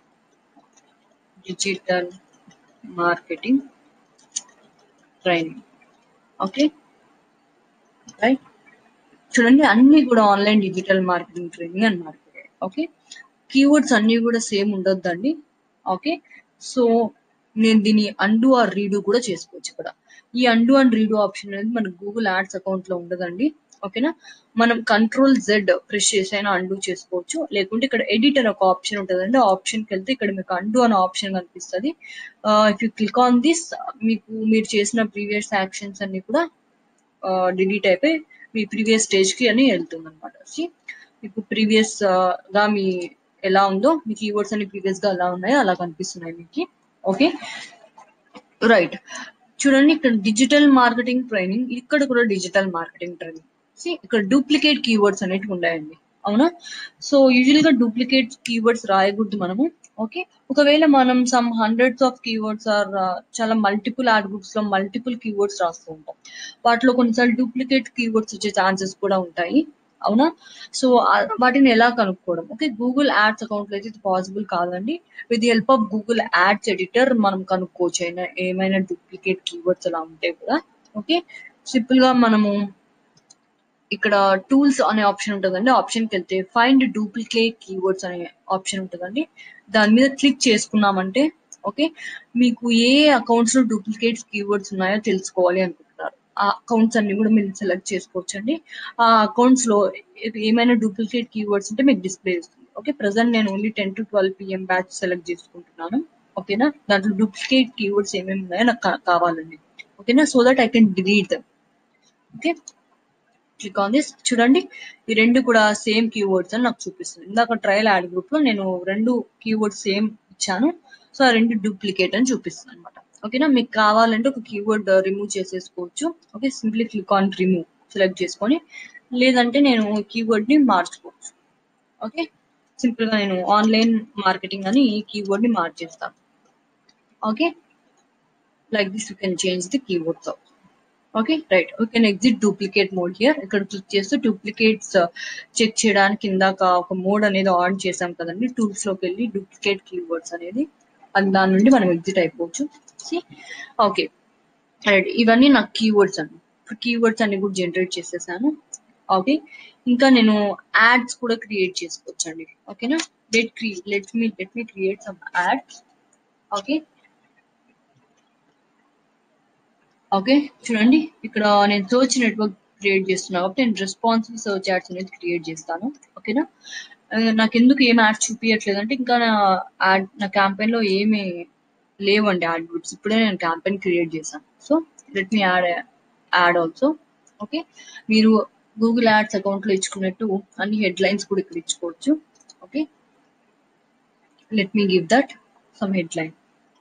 digital marketing training. Okay, right, చూడండి, అన్ని కూడా ఆన్లైన్ డిజిటల్ మార్కెటింగ్ ట్రైనింగ్ అని మార్కెట్. ఓకే, కీవర్డ్స్ అన్ని కూడా సేమ్ ఉండొద్దండి. ఓకే, సో నేను దీన్ని అండు ఆర్ రీడూ కూడా చేసుకోవచ్చు. ఇక్కడ ఈ అండు అండ్ రీడూ ఆప్షన్ అనేది మన గూగుల్ యాడ్స్ అకౌంట్ లో ఉండదండి. ఓకేనా, మనం కంట్రోల్ జెడ్ ప్రెస్ చేసి అయినా అండు చేసుకోవచ్చు, లేకుంటే ఇక్కడ ఎడిట్ అని ఒక ఆప్షన్ ఉంటుందండి. ఆ ఆప్షన్కి వెళ్తే ఇక్కడ మీకు అండు అనే ఆప్షన్ కనిపిస్తుంది. If you click on this, మీరు చేసిన ప్రీవియస్ యాక్షన్స్ అన్ని కూడా డిలీట్ అయిపోయి మీ ప్రీవియస్ స్టేజ్ కి అని వెళ్తుంది అనమాట. మీకు ప్రీవియస్ గా మీ ఎలా ఉందో మీ కీవర్డ్స్ అన్ని ప్రీవియస్ గా ఎలా ఉన్నాయో అలా కనిపిస్తున్నాయి మీకు. ఓకే, రైట్, చూడండి, ఇక్కడ డిజిటల్ మార్కెటింగ్ ట్రైనింగ్, ఇక్కడ కూడా డిజిటల్ మార్కెటింగ్ ట్రైనింగ్. ఇక్కడ డూప్లికేట్ కీవర్డ్స్ అనేవి ఉన్నాయండి. అవునా? సో యూజువల్ గా డూప్లికేట్ కీవర్డ్స్ రాయకూడదు మనము. ఓకే, ఒకవేళ మనం some hundreds of keywords or చాలా మల్టిపుల్ యాడ్ గ్రూప్స్ లో మల్టిపుల్ కీవర్డ్స్ రాస్తూ ఉంటాం, వాటిలో కొన్నిసార్లు డూప్లికేట్ కీవర్డ్స్ వచ్చే ఛాన్సెస్ కూడా ఉంటాయి. అవునా? సో వాటిని ఎలా కనుక్కోవడం? ఓకే, గూగుల్ యాడ్స్ అకౌంట్ లో అయితే ఇది పాసిబుల్ కాదండి. With the help of Google ads editor మనం కనుక్కోవచ్చు ఏమైనా డూప్లికేట్ కీవర్డ్స్ అలా ఉంటే కూడా. ఓకే, సింపుల్ గా మనము ఇక్కడ టూల్స్ అనే ఆప్షన్ ఉంటుందండి. ఆప్షన్కి వెళ్తే ఫైండ్ డూప్లికేట్ కీవర్డ్స్ అనే ఆప్షన్ ఉంటుందండి. దాని మీద క్లిక్ చేసుకున్నామంటే ఓకే, మీకు ఏ అకౌంట్స్ లో డూప్లికేట్ కీవర్డ్స్ ఉన్నాయో తెలుసుకోవాలి అనుకుంటున్నారు, ఆ అకౌంట్స్ అన్ని కూడా మీరు సెలెక్ట్ చేసుకోవచ్చు అండి. ఆ అకౌంట్స్ లో ఏమైనా డూప్లికేట్ కీవర్డ్స్ ఉంటే మీకు డిస్ప్లే చేస్తుంది. ఓకే, ప్రెసెంట్ నేను only 10 to 12 PM batch select చేసుకుంటున్నాను. ఓకేనా, దాంట్లో డూప్లికేట్ కీవర్డ్స్ ఏమేమి ఉన్నాయో నాకు కావాలండి. ఓకేనా, so that I can delete them. Okay, click on this. చూడండి, ఈ రెండు కూడా సేమ్ కీవర్డ్స్ అని నాకు చూపిస్తుంది. ఇందాక ట్రయల్ యాడ్ గ్రూప్ లో నేను రెండు కీవర్డ్స్ సేమ్ ఇచ్చాను, సో ఆ రెండు డూప్లికేట్ అని చూపిస్తుంది అనమాట. ఓకేనా, మీకు కావాలంటే ఒక కీవర్డ్ రిమూవ్ చేసేసుకోవచ్చు. Okay, simply click on remove select చేసుకొని, లేదంటే నేను కీవర్డ్ ని మార్చుకోవచ్చు. ఓకే, సింపుల్ గా నేను ఆన్లైన్ మార్కెటింగ్ అని ఈ కీవర్డ్ ని మార్చేస్తాను. Okay, like this you can change the keywords. Okay, right, we can exit duplicate mode here. ఇక్కడ క్లిక్ చేస్తూ డూప్లికేట్స్ చెక్ చేయడానికి ఇందాక ఒక మోడ్ అనేది ఆన్ చేసాం కదండి, టూల్స్ లోకి వెళ్ళి డూప్లికేట్ కీవర్డ్స్ అనేది, అది దాని నుండి మనం ఎగ్జిట్ అయిపోవచ్చు. ఓకే, రైట్, ఇవన్నీ నాకు కీవర్డ్స్ అండి. ఇప్పుడు కీవర్డ్స్ అన్ని కూడా జనరేట్ చేసేసాను. ఓకే, ఇంకా నేను యాడ్స్ కూడా క్రియేట్ చేసుకోవచ్చు అండి. ఓకేనా, let me create some ads. Okay, okay, చూడండి, ఇక్కడ నేను సర్చ్ నెట్వర్క్ క్రియేట్ చేస్తున్నా కాబట్టి నేను రెస్పాన్సివ్ సర్చ్ యాడ్స్ అనేది క్రియేట్ చేస్తాను. ఓకేనా, నాకు ఎందుకు ఏం యాడ్స్ చూపించట్లేదు అంటే ఇంకా నా క్యాంపెయిన్ లో ఏమి లేవండి యాడ్ గ్రూప్స్. ఇప్పుడే నేను క్యాంపెయిన్ క్రియేట్ చేశాను. So let me add also. Okay, మీరు గూగుల్ యాడ్స్ అకౌంట్ లో ఇచ్చుకున్నట్టు అన్ని హెడ్ లైన్స్ కూడా ఇక్కడ ఇచ్చుకోవచ్చు. Okay, let me give that some headline.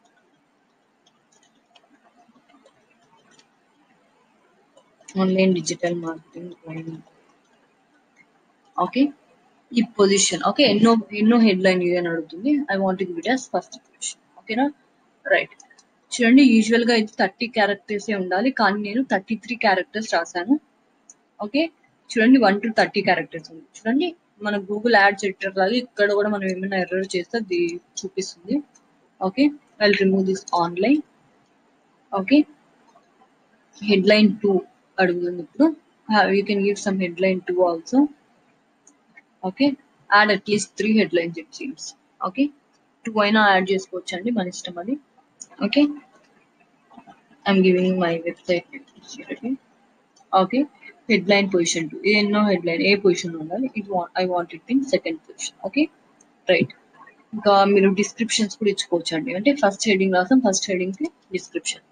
Online digital marketing training. Okay, ఈ పొజిషన్. ఓకే, ఎన్నో హెడ్ లైన్ ఇది అని అడుగుతుంది. I want give it as first position. ఓకేనా, రైట్, చూడండి, యూజువల్ గా ఇది 30 క్యారెక్టర్స్ ఉండాలి, కానీ నేను 33 క్యారెక్టర్స్ రాశాను. ఓకే, చూడండి, 1 to 30 క్యారెక్టర్స్ ఉంది. చూడండి, మన గూగుల్ యాడ్స్ ఎడిటర్ లాగా ఇక్కడ కూడా మనం ఏమైనా ఎర్రర్ చేస్తే అది చూపిస్తుంది. Okay, I will remove this online. Okay, headline 2 అడుగుతుంది ఇప్పుడు. You can give some headline 2 also. Okay, add at least 3 headlines it seems. Okay, 2 అయినా యాడ్ చేసుకోవచ్చు అండి, మన ఇష్టం అది. Okay, I'm giving my website. Okay, headline position 2, ఇది ఎన్నో హెడ్ లైన్ ఏ పొజిషన్ ఉండాలి, I want it in second position. Okay, right, ఇంకా మీరు డిస్క్రిప్షన్స్ కూడా ఇచ్చుకోవచ్చు అండి. అంటే ఫస్ట్ హెడింగ్ రాసాం, ఫస్ట్ హెడింగ్ కి description,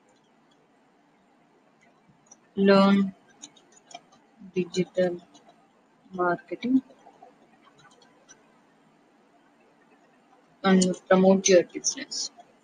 learn digital marketing and promote your business.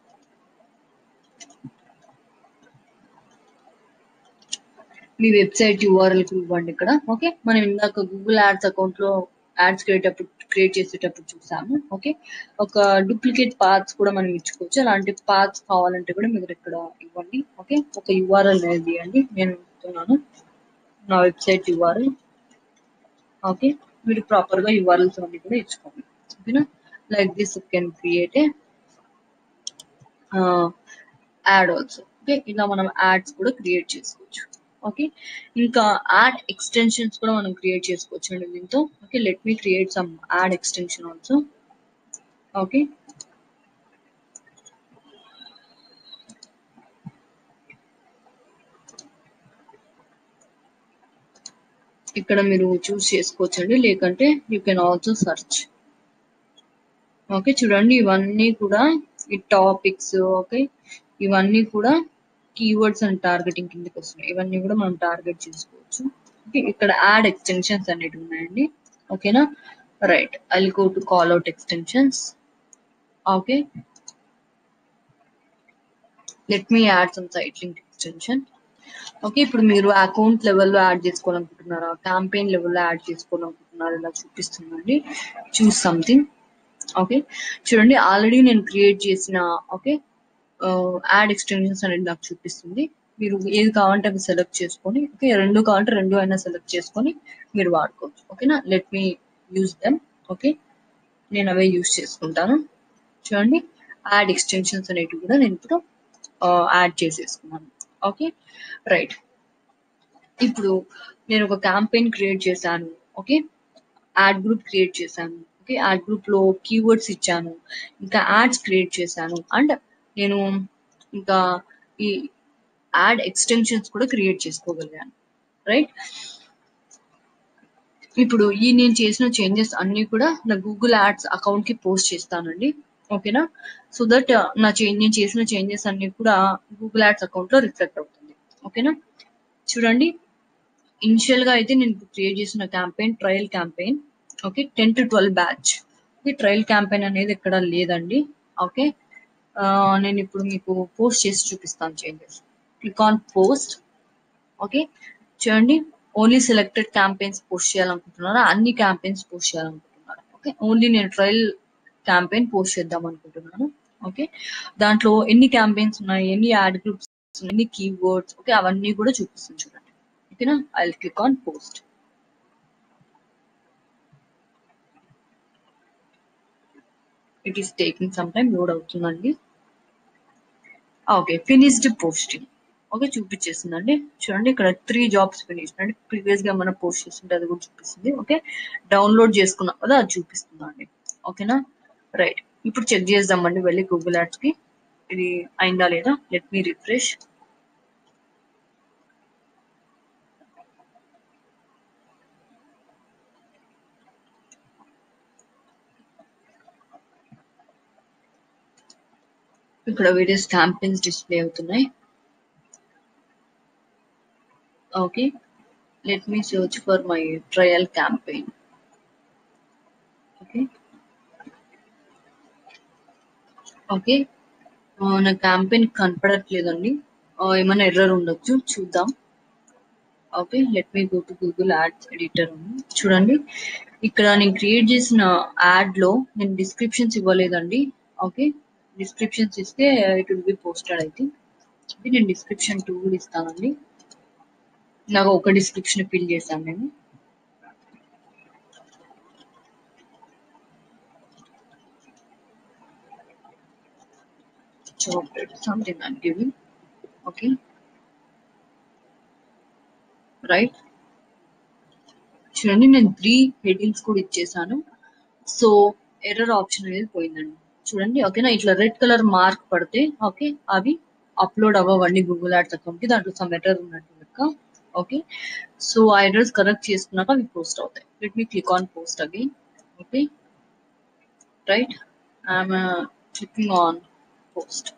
మీ వెబ్సైట్ యూఆర్ఎల్ కు ఇవ్వండి ఇక్కడ. ఓకే, మనం ఇందాక గూగుల్ యాడ్స్ అకౌంట్ లో యాడ్స్ క్రియేట్ చేసేటప్పుడు చూసాము. ఓకే, ఒక డూప్లికేట్ పాత్స్ కూడా మనం ఇచ్చుకోవచ్చు. అలాంటి పాత్స్ కావాలంటే కూడా మీరు ఇక్కడ ఇవ్వండి. ఓకే, ఒక యూఆర్ఎల్ అనేది ఇవ్వండి, నేను ఇస్తున్నాను నా వెబ్సైట్ యూఆర్ఎల్. ఓకే, మీరు ప్రాపర్ గా యూఆర్ఎల్స్ అన్ని కూడా ఇచ్చుకోండి. ఓకేనా, like this you can create a ad also. Okay, ఇలా మనం యాడ్స్ కూడా క్రియేట్ చేసుకోవచ్చు. ఓకే, ఇంకా యాడ్ ఎక్స్టెన్షన్స్ కూడా మనం క్రియేట్ చేసుకోవచ్చు అండి దీంతో. Okay, let me create some ad extension also. Okay, ఇక్కడ మీరు చూస్ చేసుకోవచ్చు అండి, లేకంటే you can also search. Okay, చూడండి, ఇవన్నీ కూడా ఈ టాపిక్స్. ఓకే, ఇవన్నీ కూడా కీవర్డ్స్ అండ్ టార్గెటింగ్ కిందకి వస్తున్నాయి. ఇవన్నీ కూడా మనం టార్గెట్ చేసుకోవచ్చు. ఓకే, ఇక్కడ యాడ్ ఎక్స్టెన్షన్స్ అనేవి ఉన్నాయండి. ఓకేనా, right, I will go to callout extensions. Okay, let me add some sitelink extension. Okay, ఇప్పుడు మీరు అకౌంట్ లెవెల్లో యాడ్ చేసుకోవాలనుకుంటున్నారా, క్యాంపెయిన్ లెవెల్లో యాడ్ చేసుకోవాలనుకుంటున్నారా, అనుకుంటున్నారు ఇలా చూపిస్తుందండి. Choose something. ఓకే, చూడండి ఆల్రెడీ నేను క్రియేట్ చేసిన ఓకే యాడ్ ఎక్స్టెన్షన్స్ అనేది నాకు చూపిస్తుంది. మీరు ఏది కావాలంటే అవి సెలెక్ట్ చేసుకొని ఓకే, రెండు కావాలంటే రెండు అయినా సెలెక్ట్ చేసుకొని మీరు వాడుకోవచ్చు. ఓకేనా, let me use them. Okay, నేను అవే యూజ్ చేసుకుంటాను. చూడండి యాడ్ ఎక్స్టెన్షన్స్ అనేటివి కూడా నేను ఇప్పుడు యాడ్ చేసేసుకున్నాను. ఓకే రైట్, ఇప్పుడు నేను ఒక క్యాంపెయిన్ క్రియేట్ చేశాను. ఓకే, యాడ్ గ్రూప్ క్రియేట్ చేశాను. ఓకే, యాడ్ గ్రూప్ లో కీవర్డ్స్ ఇచ్చాను, ఇంకా యాడ్స్ క్రియేట్ చేశాను, అండ్ నేను ఇంకా ఈ యాడ్ ఎక్స్టెన్షన్స్ కూడా క్రియేట్ చేసుకోగలిగాను. రైట్, ఇప్పుడు ఈ నేను చేసిన చేంజెస్ అన్ని కూడా నా గూగుల్ యాడ్స్ అకౌంట్ కి పోస్ట్ చేస్తానండి. ఓకేనా, సో దట్ నేను చేసిన చేంజెస్ అన్ని కూడా గూగుల్ యాడ్స్ అకౌంట్ లో రిఫ్లెక్ట్ అవుతుంది. ఓకేనా, చూడండి ఇనిషియల్ గా అయితే నేను క్రియేట్ చేసిన campaign trial campaign. Okay, 10 to 12 batch. Okay, trial campaign అనేది ఎక్కడ లేదండి. ఓకే, నేను ఇప్పుడు మీకు పోస్ట్ చేసి చూపిస్తాను changes. Click on post. Okay, చూడండి ఓన్లీ సెలెక్టెడ్ క్యాంపెయిన్స్ పోస్ట్ చేయాలనుకుంటున్నారా, అన్ని క్యాంపెయిన్స్ పోస్ట్ చేయాలనుకుంటున్నారా? ఓకే, ఓన్లీ నేను ట్రయల్ క్యాంపెయిన్ పోస్ట్ చేద్దాం అనుకుంటున్నాను. ఓకే, దాంట్లో ఎన్ని క్యాంపెయిన్స్ ఉన్నాయి, ఎన్ని యాడ్ గ్రూప్స్, ఎన్ని కీవర్డ్స్, ఓకే అవన్నీ కూడా చూపిస్తుంది చూడండి. ఓకేనా, I will click on post. It is taking some time, load అవుతుందండి. Okay, finished posting. ఓకే, చూపించేస్తుందండి. చూడండి ఇక్కడ 3 జాబ్స్ ఫినిష్ అంటే ప్రీవియస్ గా మనం పోస్ట్ చేస్తుంటే అది కూడా చూపిస్తుంది. ఓకే, డౌన్లోడ్ చేసుకున్నాం కదా అది చూపిస్తుందండి. ఓకేనా రైట్, ఇప్పుడు చెక్ చేద్దామండి వెళ్ళి గూగుల్ యాడ్స్ కి ఇది అయిందా లేదా. Let me refresh. ఇక్కడ వేరియస్ క్యాంపెయిన్స్ డిస్ప్లే అవుతున్నాయి. Okay, let me search for my trial campaign. Okay okay, నా క్యాంపెయిన్ కనపడట్లేదండి. ఏమైనా ఎర్రర్ ఉండొచ్చు, చూద్దాం. Okay, let me go to Google ads editor. చూడండి ఇక్కడ నేను క్రియేట్ చేసిన యాడ్ లో నేను డిస్క్రిప్షన్స్ ఇవ్వలేదండి. ఓకే, డిస్క్రిప్షన్స్ ఇస్తే ఇట్ విల్ బి పోస్టెడ్. అయితే నేను డిస్క్రిప్షన్ 2 కూడా ఇస్తానండి. నాకు ఒక డిస్క్రిప్షన్ ఫిల్ చేశాను నేను. chocolate something I'm giving. Okay, right, చూడండి నేను 3 హెడ్డింగ్స్ కూడా ఇచ్చేసాను. సో ఎర్రర్ ఆప్షన్ అనేది పోయిందండి. చూడండి ఓకేనా, ఇట్లా రెడ్ కలర్ మార్క్ పడితే ఓకే అవి అప్లోడ్ అవ్వండి గూగుల్ యాడ్స్ అకౌంట్ కి, దాంట్లో సమ్ ఎర్రర్ ఉన్నట్టు లెక్క. ఓకే, సో ఆ ఎర్రర్స్ కరెక్ట్ చేసుకున్నాక అవి పోస్ట్ అవుతాయి. Let me click on post again. Okay right, I'm clicking on post.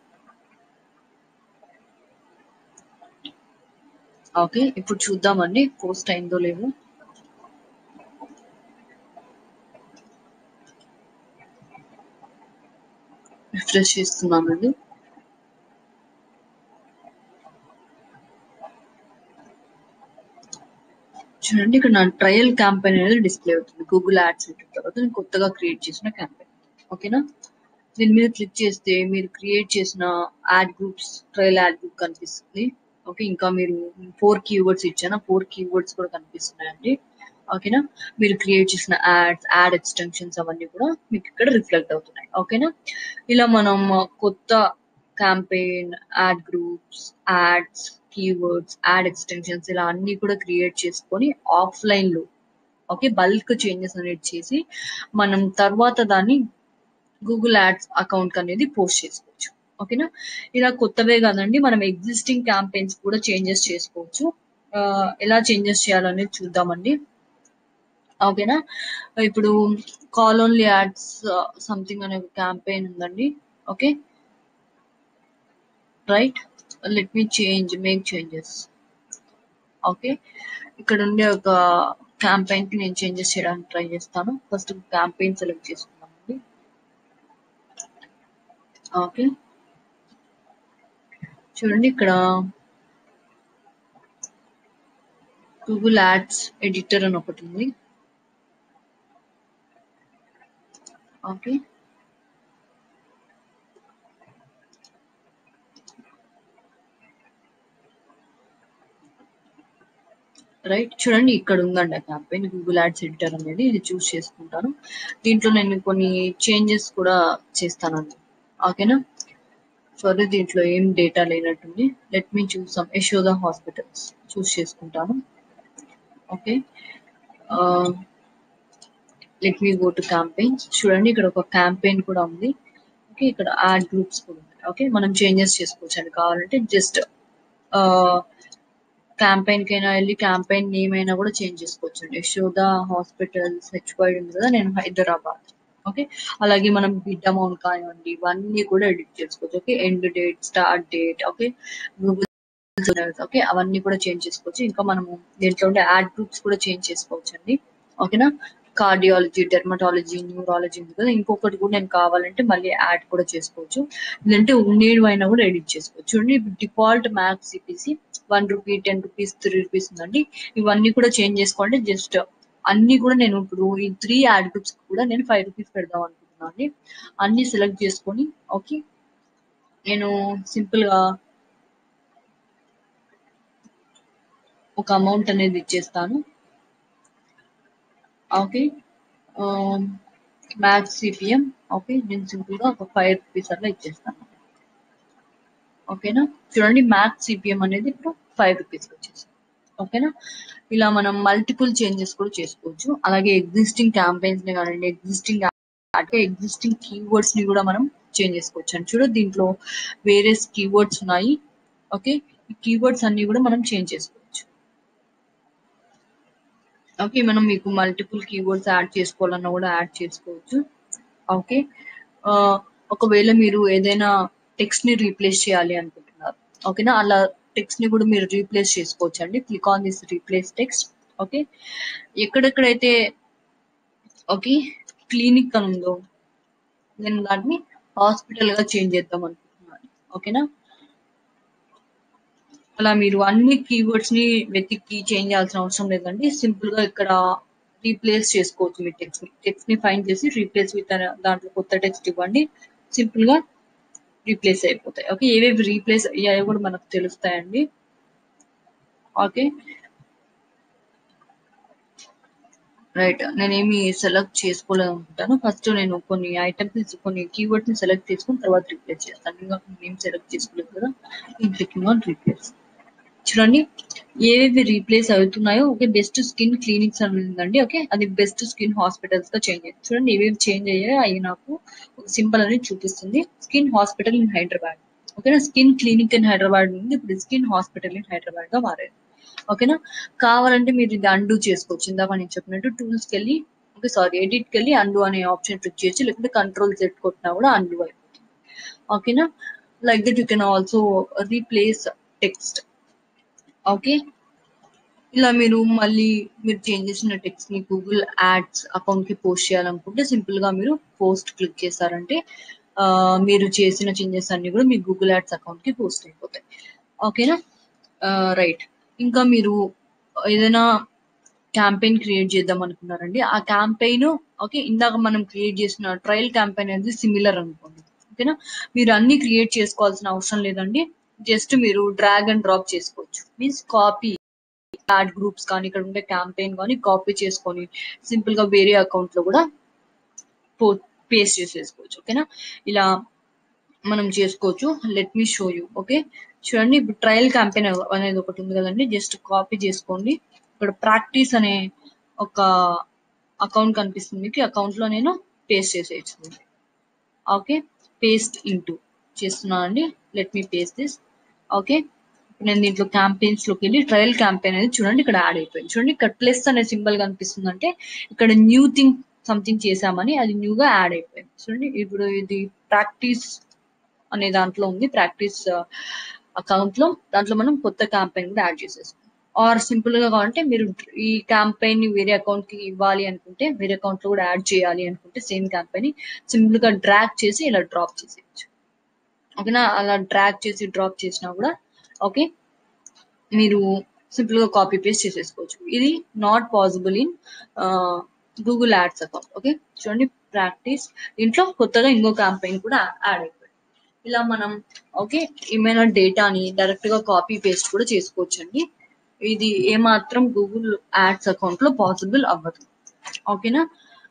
Okay, ఇప్పుడు చూద్దామండి పోస్ట్ అయిందో లేదో. రిఫ్రెష్ చేస్తున్నానండి. చూడండి ఇక్కడ నా ట్రయల్ క్యాంపెయిన్ అనేది డిస్ప్లే అవుతుంది గూగుల్ యాడ్స్ తర్వాత నేను కొత్తగా క్రియేట్ చేసిన క్యాంపెయిన్. ఓకేనా, దీని మీద క్లిక్ చేస్తే మీరు క్రియేట్ చేసిన ad groups trial ad group కనిపిస్తుంది. ఓకే, ఇంకా మీరు 4 కీవర్డ్స్ ఇచ్చాను, 4 కీవర్డ్స్ కూడా కనిపిస్తున్నాయండి. ఓకేనా, మీరు క్రియేట్ చేసిన యాడ్ ఎక్స్టెన్షన్స్ అవన్నీ కూడా మీకు ఇక్కడ రిఫ్లెక్ట్ అవుతున్నాయి. ఓకేనా, ఇలా మనం కొత్త campaign, ad groups, ads, keywords, ad extensions ఇలా అన్ని కూడా క్రియేట్ చేసుకొని ఆఫ్లైన్ లో ఓకే బల్క్ చేంజెస్ అనేది చేసి మనం తర్వాత దాన్ని గూగుల్ యాడ్స్ అకౌంట్ అనేది పోస్ట్ చేసుకోవచ్చు. ఓకేనా, ఇలా కొత్తవే కాదండి మనం ఎగ్జిస్టింగ్ క్యాంపెయిన్స్ కూడా చేంజెస్ చేసుకోవచ్చు. ఎలా చేంజెస్ చేయాలనేది చూద్దామండి. ఓకేనా, ఇప్పుడు కాల్ ఓన్లీ యాడ్స్ సంథింగ్ అనే క్యాంపెయిన్ ఉందండి. Okay right, let me make changes. Okay, ఇక్కడ ఉండే ఒక క్యాంపెయిన్ కి నేను చేంజెస్ చేయడానికి ట్రై చేస్తాను. ఫస్ట్ క్యాంపెయిన్ సెలెక్ట్ చేసుకుందామండి. ఓకే, చూడండి ఇక్కడ గూగుల్ యాడ్స్ ఎడిటర్ అని ఒకటి ఉంది. ఓకే. రైట్, చూడండి ఇక్కడ ఉందండి ఆ క్యాంపెయిన్ గూగుల్ యాడ్స్ ఎడిటర్ అనేది, ఇది చూస్ చేసుకుంటాను. దీంట్లో నేను కొన్ని చేంజెస్ కూడా చేస్తానండి. ఓకేనా. సారీ, దీంట్లో ఏం డేటా లేనట్టుంది. Let me choose some Yashoda hospitals choose చేసుకుంటాను. Okay. Let me go to campaigns. చూడండి ఇక్కడ ఒక క్యాంపెయిన్ కూడా ఉంది. ఓకే, ఇక్కడ యాడ్ గ్రూప్స్ కూడా ఉన్నాయి. ఓకే, మనం చేంజెస్ చేసుకోవచ్చు అండి. కావాలంటే జస్ట్ క్యాంపెయిన్ కైనా వెళ్ళి క్యాంపెయిన్ నేమ్ అయినా కూడా చేంజ్ చేసుకోవచ్చు అండి. యశోద హాస్పిటల్స్ హెచ్వైడ్ ఉంది కదా, నేను హైదరాబాద్. ఓకే, అలాగే మనం బిడ్ అమౌంట్ కానివ్వండి ఇవన్నీ కూడా ఎడిట్ చేసుకోవచ్చు. Okay, end date, start date, okay, Google, okay, అవన్నీ కూడా చేంజ్ చేసుకోవచ్చు. ఇంకా మనము దీంట్లో ఉండే యాడ్ గ్రూప్స్ కూడా చేంజ్ చేసుకోవచ్చు అండి. ఓకేనా. కార్డియాలజీ, డెర్మటాలజీ, న్యూరాలజీ ఉంది కదా, ఇంకొకటి కూడా నేను కావాలంటే మళ్ళీ యాడ్ కూడా చేసుకోవచ్చు. లేదంటే ఉండేవి అయినా కూడా ఎడిట్ చేసుకోవచ్చు. చూడండి డిఫాల్ట్ మ్యాక్స్ సిపిసి ₹1, ₹10, ₹3 ఉందండి. ఇవన్నీ కూడా చేంజ్ చేసుకోండి. జస్ట్ అన్ని కూడా నేను ఇప్పుడు ఈ 3 యాడ్ గ్రూప్స్ కూడా నేను ₹5 పెడదాం అనుకుంటున్నాను అండి. అన్ని సెలెక్ట్ చేసుకొని ఓకే, నేను సింపుల్ గా ఒక అమౌంట్ అనేది ఇచ్చేస్తాను. Okay, max CPM. ఓకే, నేను సింపుల్ గా ఒక ₹5 అట్లా ఇచ్చేస్తాను. ఓకేనా. చూడండి మ్యాక్స్ సిపిఎం అనేది ఇప్పుడు ₹5 వచ్చేసి. ఓకేనా. ఇలా మనం మల్టిపుల్ చేంజెస్ కూడా చేసుకోవచ్చు. అలాగే ఎగ్జిస్టింగ్ క్యాంపెయిన్స్ ని కానివ్వండి, ఎగ్జిస్టింగ్ కీవర్డ్స్ ని కూడా మనం చేంజ్ చేసుకోవచ్చు అండి. చూడు దీంట్లో వేరే కీవర్డ్స్ ఉన్నాయి. ఓకే, ఈ కీవర్డ్స్ అన్ని కూడా మనం చేంజ్ చేసుకోవచ్చు. ఓకే, మనం మీకు మల్టిపుల్ కీవర్డ్స్ యాడ్ చేసుకోవాలన్నా కూడా యాడ్ చేసుకోవచ్చు. ఓకే, ఒకవేళ మీరు ఏదైనా టెక్స్ట్ ని రీప్లేస్ చేయాలి అనుకుంటున్నారు, ఓకేనా, అలా టెక్స్ట్ ని కూడా మీరు రీప్లేస్ చేసుకోవచ్చు అండి. Click on this replace text. Okay, ఎక్కడెక్కడైతే ఓకే క్లినిక్ అని ఉందో నేను దాన్ని హాస్పిటల్ గా చేంజ్ చేద్దాం అనుకుంటున్నాను. ఓకేనా. అలా మీరు అన్ని కీవర్డ్స్ ని వెతికి చేంజ్ చేయాల్సిన అవసరం లేదండి. సింపుల్ గా ఇక్కడ రీప్లేస్ చేసుకోవచ్చు. మీ టెక్స్ట్ ని ఫైండ్ చేసి రీప్లేస్ విత్ దాంట్లో కొత్త టెక్స్ట్ ఇవ్వండి. సింపుల్ గా రీప్లేస్ అయిపోతాయి. ఓకే, ఏవేవి రీప్లేస్ అయ్యాయో కూడా మనకు తెలుస్తాయండి. ఓకే, రైట్, నేనేమి సెలెక్ట్ చేసుకోలేదు అనుకుంటాను. ఫస్ట్ నేను కొన్ని ఐటమ్స్ కొన్ని కీవర్డ్స్ ని సెలెక్ట్ చేసుకుని తర్వాత రీప్లేస్ చేస్తాను. ఇంకా నేను సేమ్ చేసుకోలేదు కదా, క్లికింగ్ ఆన్ రీప్లేస్. చూడండి ఏవేవి రీప్లేస్ అవుతున్నాయో. ఓకే, బెస్ట్ స్కిన్ క్లినిక్స్ అని ఉందండి. ఓకే, అది బెస్ట్ స్కిన్ హాస్పిటల్స్ గా చేంజ్ అయ్యింది. చూడండి ఏవేవి చేంజ్ అయ్యాయో అవి నాకు ఒక సింబల్ అనేది చూపిస్తుంది. Skin hospital in Hyderabad. ఓకేనా, స్కిన్ క్లినిక్ ఇన్ హైదరాబాద్ నుండి ఇప్పుడు స్కిన్ హాస్పిటల్ ఇన్ హైదరాబాద్ గా మారారు. ఓకేనా. కావాలంటే మీరు ఇది అండూ చేసుకోవచ్చు. ఇందాక నేను చెప్పినట్టు టూల్స్కి వెళ్ళి ఓకే సారీ ఎడిట్కి వెళ్ళి అండూ అనే ఆప్షన్ క్లిక్ చేయొచ్చు, లేకపోతే Ctrl+Z కొట్టినా కూడా అండూ అయిపోతుంది. ఓకేనా. Like that you can also replace text. Okay, ఇలా మీరు మళ్ళీ మీరు చేంజ్ చేసిన టెక్స్ట్ ని గూగుల్ యాడ్స్ అకౌంట్ కి పోస్ట్ చేయాలనుకుంటే సింపుల్ గా మీరు పోస్ట్ క్లిక్ చేశారంటే మీరు చేసిన చేంజెస్ అన్ని కూడా మీ గూగుల్ యాడ్స్ అకౌంట్ కి పోస్ట్ అయిపోతాయి. ఓకేనా. రైట్, ఇంకా మీరు ఏదైనా క్యాంపెయిన్ క్రియేట్ చేద్దాం అనుకున్నారండి. ఆ క్యాంపెయిన్ ఓకే ఇందాక మనం క్రియేట్ చేసిన ట్రయల్ క్యాంపెయిన్ అనేది సిమిలర్ అనుకోండి. ఓకేనా, మీరు అన్ని క్రియేట్ చేసుకోవాల్సిన అవసరం లేదండి. జస్ట్ మీరు డ్రాగ్ అండ్ డ్రాప్ చేసుకోవచ్చు. మీన్స్ కాపీ యాడ్ గ్రూప్స్ కానీ ఇక్కడ ఉండే క్యాంపెయిన్ కానీ కాపీ చేసుకొని సింపుల్ గా వేరే అకౌంట్ లో కూడా పేస్ట్ చేసేసుకోవచ్చు. ఓకేనా, ఇలా మనం చేసుకోవచ్చు. Let me show you. Okay, చూడండి ఇప్పుడు ట్రయల్ క్యాంపెయిన్ అనేది ఒకటి ఉంది కదండి, జస్ట్ కాపీ చేసుకోండి. ఇక్కడ ప్రాక్టీస్ అనే ఒక అకౌంట్ కనిపిస్తుంది మీకు, అకౌంట్ లో నేను పేస్ట్ చేసేయచ్చు. ఓకే, పేస్ట్ ఇంటూ చేస్తున్నానండి. Let me paste this. Okay, నేను దీంట్లో క్యాంపెయిన్స్ లోకి వెళ్ళి ట్రయల్ క్యాంపెయిన్ అనేది చూడండి ఇక్కడ యాడ్ అయిపోయింది. చూడండి ఇక్కడ ప్లస్ అనే సింబల్ కనిపిస్తుంది, అంటే ఇక్కడ న్యూ థింగ్ సంథింగ్ చేసామని అది న్యూగా యాడ్ అయిపోయింది. చూడండి ఇప్పుడు ఇది ప్రాక్టీస్ అనే దాంట్లో ఉంది, ప్రాక్టీస్ అకౌంట్ లో. దాంట్లో మనం కొత్త క్యాంపెయిన్ కూడా యాడ్ చేసేస్తాం. ఆర్ సింపుల్ గా కావాలంటే మీరు ఈ క్యాంపెయిన్ ని వేరే అకౌంట్ కి ఇవ్వాలి అనుకుంటే, వేరే అకౌంట్ లో కూడా యాడ్ చేయాలి అనుకుంటే సేమ్ క్యాంపెయిన్ సింపుల్ గా డ్రాగ్ చేసి ఇలా డ్రాప్ చేసేయచ్చు. ఓకేనా, అలా డ్రాగ్ చేసి డ్రాప్ చేసినా కూడా ఓకే మీరు సింపుల్ గా కాపీ పేస్ట్ చేసేసుకోవచ్చు. ఇది not possible in Google ads account. Okay, చూడండి ప్రాక్టీస్. దీంట్లో కొత్తగా ఇంకో క్యాంపెయిన్ కూడా యాడ్ అయిపోయింది. ఇలా మనం ఓకే ఏమైనా డేటాని డైరెక్ట్ గా కాపీ పేస్ట్ కూడా చేసుకోవచ్చండి. ఇది ఏమాత్రం గూగుల్ యాడ్స్ అకౌంట్ లో పాసిబుల్ అవ్వదు. ఓకేనా.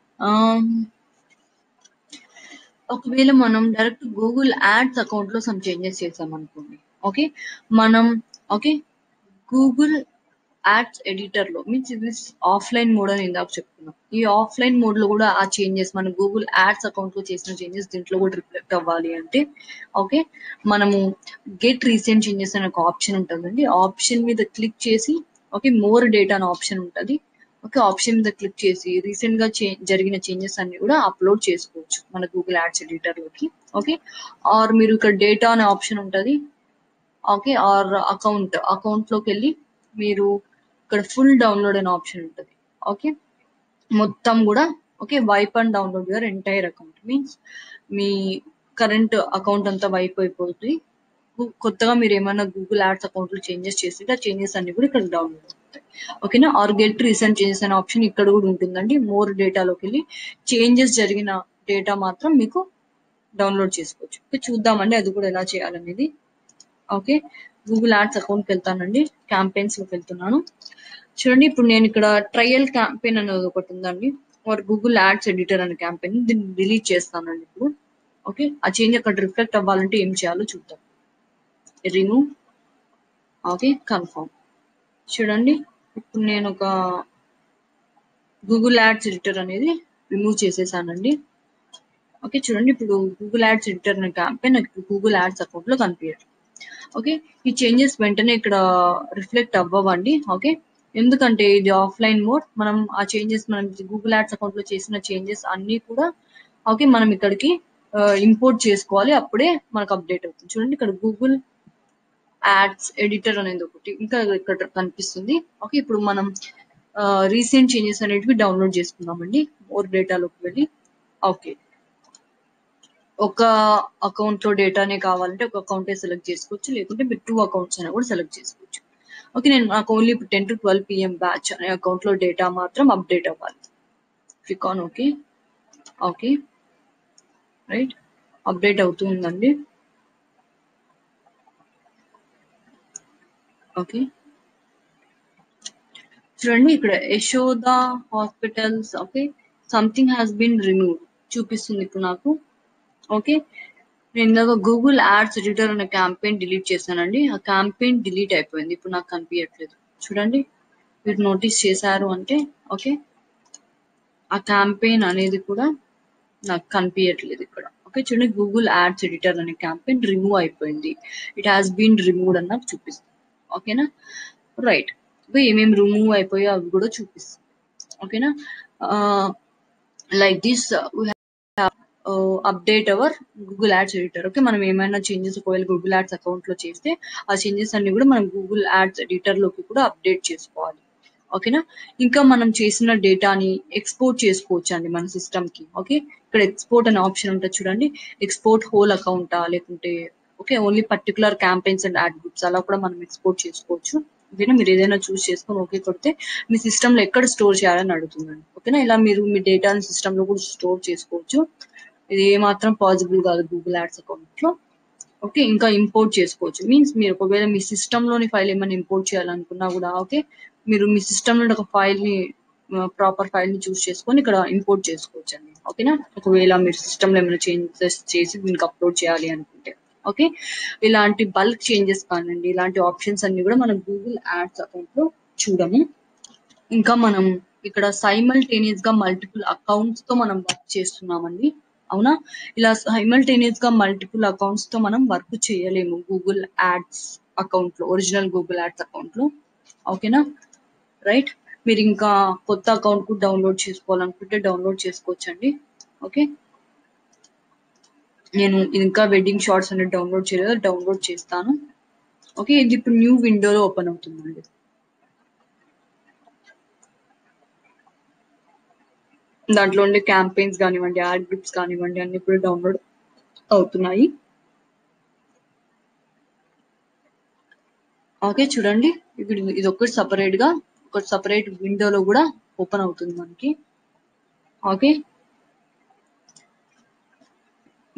ఒకవేళ మనం డైరెక్ట్ గూగుల్ యాడ్స్ అకౌంట్ లో సమ్ చేంజెస్ చేసాం అనుకోండి. ఓకే మనం ఓకే గూగుల్ యాడ్స్ ఎడిటర్ లో మీన్స్ ఇది ఆఫ్లైన్ మోడ్ అని ఇందాక చెప్తున్నాం. ఈ ఆఫ్లైన్ మోడ్ లో కూడా ఆ చేంజెస్ మన గూగుల్ యాడ్స్ అకౌంట్ లో చేసిన చేంజెస్ దీంట్లో కూడా రిఫ్లెక్ట్ అవ్వాలి అంటే ఓకే మనము గెట్ రీసెంట్ చేంజెస్ అనే ఒక ఆప్షన్ ఉంటుందండి. ఆప్షన్ మీద క్లిక్ చేసి ఓకే మోర్ డేటా అనే ఆప్షన్ ఉంటుంది. ఓకే ఆప్షన్ మీద క్లిక్ చేసి రీసెంట్ గా జరిగిన చేంజెస్ అన్ని కూడా అప్లోడ్ చేసుకోవచ్చు మన గూగుల్ యాడ్స్ ఎడిటర్ లోకి. ఓకే ఆర్ మీరు ఇక్కడ డేటా అనే ఆప్షన్ ఉంటుంది. ఓకే ఆర్ అకౌంట్ లోకి వెళ్ళి మీరు ఇక్కడ ఫుల్ డౌన్లోడ్ అనే ఆప్షన్ ఉంటుంది. ఓకే మొత్తం కూడా okay wipe and download your entire account means మీ కరెంట్ అకౌంట్ అంతా వైప్ అయిపోతుంది. కొత్తగా మీరు ఏమైనా గూగుల్ యాడ్స్ అకౌంట్ లో చేంజెస్ చేస్తుంటే ఆ చేంజెస్ అన్ని కూడా ఇక్కడ డౌన్లోడ్ అవుతాయి. ఓకేనా ఆర్ గెట్ రీసెంట్ చేంజెస్ అనే ఆప్షన్ ఇక్కడ కూడా ఉంటుందండి. మోర్ డేటాలోకి వెళ్ళి చేంజెస్ జరిగిన డేటా మాత్రం మీకు డౌన్లోడ్ చేసుకోవచ్చు. చూద్దామండి అది కూడా ఎలా చేయాలనేది. ఓకే గూగుల్ యాడ్స్ అకౌంట్కి వెళ్తానండి. క్యాంపెయిన్స్ లోకి వెళ్తున్నాను. చూడండి ఇప్పుడు నేను ఇక్కడ ట్రయల్ క్యాంపెయిన్ అనేది ఒకటి ఉందండి. ఆర్ గూగుల్ యాడ్స్ ఎడిటర్ అనే క్యాంపెయిన్ దీన్ని డిలీట్ చేస్తానండి ఇప్పుడు. ఓకే ఆ చేంజ్ అక్కడ రిఫ్లెక్ట్ అవ్వాలంటే ఏం చేయాలో చూద్దాం. Remove okay confirm. చూడండి ఇప్పుడు నేను ఒక గూగుల్ యాడ్స్ ఎడిటర్ అనేది రిమూవ్ చేసేసానండి. ఓకే చూడండి ఇప్పుడు గూగుల్ యాడ్స్ ఎడిటర్ అనే క్యాంపెయిన్ నాకు గూగుల్ యాడ్స్ అకౌంట్ లో కనిపించదు. ఓకే ఈ చేంజెస్ వెంటనే ఇక్కడ రిఫ్లెక్ట్ అవ్వండి. ఓకే ఎందుకంటే ఇది ఆఫ్లైన్ మోడ్. మనం ఆ చేంజెస్ మనం గూగుల్ యాడ్స్ అకౌంట్ లో చేసిన చేంజెస్ అన్ని కూడా ఓకే మనం ఇక్కడికి ఇంపోర్ట్ చేసుకోవాలి. అప్పుడే మనకు అప్డేట్ అవుతుంది. చూడండి ఇక్కడ గూగుల్ యాడ్స్ ఎడిటర్ అనేది ఒకటి ఇంకా ఇక్కడ కనిపిస్తుంది. ఓకే ఇప్పుడు మనం రీసెంట్ చేంజెస్ అనేటివి డౌన్లోడ్ చేసుకుందామండి. మోర్ డేటాలోకి వెళ్ళి ఓకే ఒక అకౌంట్ లో డేటానే కావాలంటే ఒక అకౌంటే సెలెక్ట్ చేసుకోవచ్చు. లేకుంటే మీరు 2 అకౌంట్స్ అయినా కూడా సెలెక్ట్ చేసుకోవచ్చు. ఓకే నేను నాకు ఓన్లీ 10 to 12 PM బ్యాచ్ అనే అకౌంట్ లో డేటా మాత్రం అప్డేట్ అవ్వాలి. Click on okay. Okay right update అవుతుందండి. ఓకే చూడండి ఇక్కడ Yashoda hospitals okay something has been remove చూపిస్తుంది ఇప్పుడు నాకు. ఓకే నేను ఇందాక గూగుల్ యాడ్స్ ఎడిటర్ అనే క్యాంపెయిన్ డిలీట్ చేశానండి. ఆ క్యాంపెయిన్ డిలీట్ అయిపోయింది. ఇప్పుడు నాకు కనిపించట్లేదు. చూడండి మీరు నోటీస్ చేశారు అంటే ఓకే ఆ క్యాంపెయిన్ అనేది కూడా నాకు కనిపించట్లేదు ఇక్కడ. ఓకే చూడండి గూగుల్ యాడ్స్ ఎడిటర్ అనే క్యాంపెయిన్ రిమూవ్ అయిపోయింది. ఇట్ హ్యాస్ బీన్ రిమూవ్డ్ అని నాకు చూపిస్తుంది. ఓకేనా రైట్ ఏమేమి రిమూవ్ అయిపోయో అవి కూడా చూపిస్తుంది. ఓకేనా like this update our Google ads editor. Okay మనం ఏమైనా చేంజెస్ ఒకవేళ గూగుల్ యాడ్స్ అకౌంట్ లో చేస్తే ఆ చేంజెస్ అన్ని కూడా మనం గూగుల్ యాడ్స్ ఎడిటర్ లోకి కూడా అప్డేట్ చేసుకోవాలి. ఓకేనా ఇంకా మనం చేసిన డేటాని ఎక్స్పోర్ట్ చేసుకోవచ్చు అండి మన సిస్టమ్ కి. ఓకే ఇక్కడ ఎక్స్పోర్ట్ అనే ఆప్షన్ ఉంటుంది చూడండి. ఎక్స్పోర్ట్ హోల్ అకౌంటా లేకుంటే okay only particular campaigns and ad groups అలా కూడా మనం ఎక్స్పోర్ట్ చేసుకోవచ్చు. ఓకేనా మీరు ఏదైనా చూస్ చేసుకొని ఓకే కొడితే మీ సిస్టమ్ లో ఎక్కడ స్టోర్ చేయాలని అడుగుతుందండి. ఓకేనా ఇలా మీరు మీ డేటాని సిస్టమ్ లో కూడా స్టోర్ చేసుకోవచ్చు. ఇది ఏమాత్రం పాసిబుల్ కాదు గూగుల్ యాడ్స్ అకౌంట్ లో. ఓకే ఇంకా ఇంపోర్ట్ చేసుకోవచ్చు మీన్స్ మీరు ఒకవేళ మీ సిస్టమ్ లోని ఫైల్ ఏమైనా ఇంపోర్ట్ చేయాలనుకున్నా కూడా ఓకే మీరు మీ సిస్టమ్ నుండి ఒక ఫైల్ ని ప్రాపర్ ఫైల్ ని చూస్ చేసుకొని ఇక్కడ ఇంపోర్ట్ చేసుకోవచ్చు అండి. ఓకేనా ఒకవేళ మీరు సిస్టమ్ లో ఏమైనా చేంజెస్ చేసి దీనికి అప్లోడ్ చేయాలి అనుకుంటే. ఓకే ఇలాంటి బల్క్ చేంజెస్ కానివ్వండి ఇలాంటి ఆప్షన్స్ అన్ని కూడా మనం గూగుల్ యాడ్స్ అకౌంట్ లో చూడము. ఇంకా మనం ఇక్కడ సైమల్టేనియస్ గా మల్టిపుల్ అకౌంట్స్ తో మనం వర్క్ చేస్తున్నామండి. అవునా ఇలా సైమల్టేనియస్ గా మల్టిపుల్ అకౌంట్స్ తో మనం వర్క్ చేయలేము గూగుల్ యాడ్స్ అకౌంట్ లో ఒరిజినల్ గూగుల్ యాడ్స్ అకౌంట్ లో. ఓకేనా రైట్ మీరు ఇంకా కొత్త అకౌంట్ కు డౌన్లోడ్ చేసుకోవాలనుకుంటే డౌన్లోడ్ చేసుకోవచ్చండి. ఓకే నేను ఇంకా వెడ్డింగ్ షార్ట్స్ అనేది డౌన్లోడ్ చేయలేదు డౌన్లోడ్ చేస్తాను. ఓకే ఇది ఇప్పుడు న్యూ విండోలో ఓపెన్ అవుతుందండి. దాంట్లో ఉండే క్యాంపెయిన్స్ కానివ్వండి యాడ్ గ్రూప్స్ కానివ్వండి అన్ని కూడా డౌన్లోడ్ అవుతున్నాయి. ఓకే చూడండి ఇప్పుడు ఇది ఒకటి సపరేట్ గా ఒక సపరేట్ విండోలో కూడా ఓపెన్ అవుతుంది మనకి. ఓకే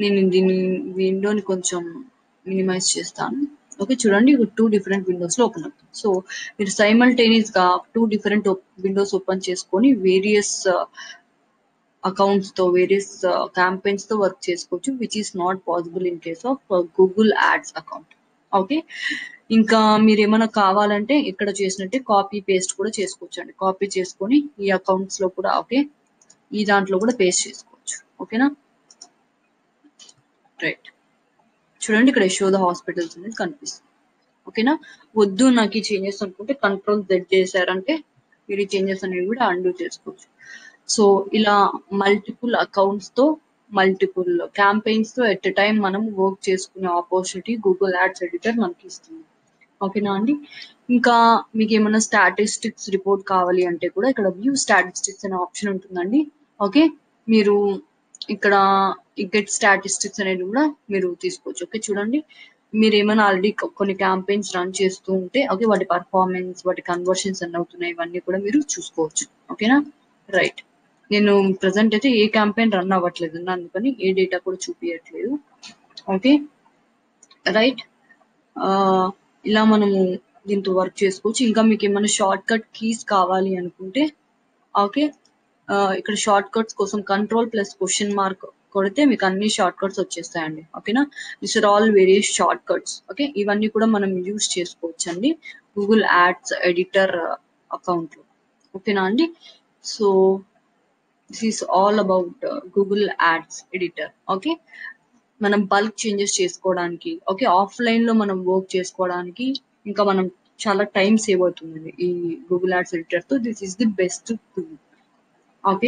నేను దీని విండోని కొంచెం మినిమైజ్ చేస్తాను. ఓకే, చూడండి 2 డిఫరెంట్ విండోస్లో ఓపెన్ అవుతుంది. సో మీరు సైమల్టేనియస్గా 2 డిఫరెంట్ విండోస్ ఓపెన్ చేసుకొని వేరియస్ అకౌంట్స్తో వేరియస్ క్యాంపెయిన్స్తో వర్క్ చేసుకోవచ్చు, which is not possible in case of Google ads account. Okay, ఇంకా మీరు ఏమైనా కావాలంటే ఇక్కడ చేసినట్టే కాపీ పేస్ట్ కూడా చేసుకోవచ్చు అండి. కాపీ చేసుకొని ఈ అకౌంట్స్లో కూడా ఓకే ఈ దాంట్లో కూడా పేస్ట్ చేసుకోవచ్చు. ఓకేనా, రైట్. చూడండి ఇక్కడ యశోద హాస్పిటల్స్ అనేది కనిపిస్తుంది. ఓకేనా, వద్దు నాకు ఈ చేంజెస్ అనుకుంటే కంట్రోల్ Z చేశారంటే మీరు ఈ చేంజెస్ అనేవి కూడా అండూ చేసుకోవచ్చు. సో ఇలా మల్టిపుల్ అకౌంట్స్తో మల్టిపుల్ క్యాంపెయిన్స్తో ఎట్ ఎ టైం మనం వర్క్ చేసుకునే ఆపర్చునిటీ గూగుల్ యాడ్స్ ఎడిటర్ మనకి ఇస్తుంది. ఓకేనా అండి, ఇంకా మీకు ఏమైనా స్టాటిస్టిక్స్ రిపోర్ట్ కావాలి అంటే కూడా ఇక్కడ వ్యూ స్టాటిస్టిక్స్ అనే ఆప్షన్ ఉంటుందండి. ఓకే, మీరు ఇక్కడ గెట్ స్టాటిస్టిక్స్ అనేది కూడా మీరు తీసుకోవచ్చు. ఓకే, చూడండి మీరు ఏమైనా ఆల్రెడీ కొన్ని క్యాంపెయిన్స్ రన్ చేస్తూ ఉంటే ఓకే వాటి పర్ఫార్మెన్స్ వాటి కన్వర్షన్స్ అన్ని అవుతున్నాయి ఇవన్నీ కూడా మీరు చూసుకోవచ్చు. ఓకేనా, రైట్. నేను ప్రజెంట్ అయితే ఏ క్యాంపెయిన్ రన్ అవ్వట్లేదు అందుకని ఏ డేటా కూడా చూపించట్లేదు. Okay, right. ఇలా మనము దీంతో వర్క్ చేసుకోవచ్చు. ఇంకా మీకు ఏమైనా షార్ట్ కట్ కీస్ కావాలి అనుకుంటే ఓకే ఇక్కడ షార్ట్ కట్స్ కోసం Ctrl+?mark కొడితే మీకు అన్ని షార్ట్ కట్స్ వచ్చేస్తాయండి. ఓకేనా, this are all various shortcuts. Okay, ఇవన్నీ కూడా మనం యూజ్ చేసుకోవచ్చు అండి గూగుల్ యాడ్స్ ఎడిటర్ అకౌంట్లో. ఓకేనా అండి, so this is all about Google ads editor. Okay, మనం బల్క్ చేంజెస్ చేసుకోవడానికి ఓకే ఆఫ్లైన్ లో మనం వర్క్ చేసుకోవడానికి ఇంకా మనం చాలా టైం సేవ్ అవుతుంది ఈ గూగుల్ యాడ్స్ ఎడిటర్ తో. This is the best tool. Okay,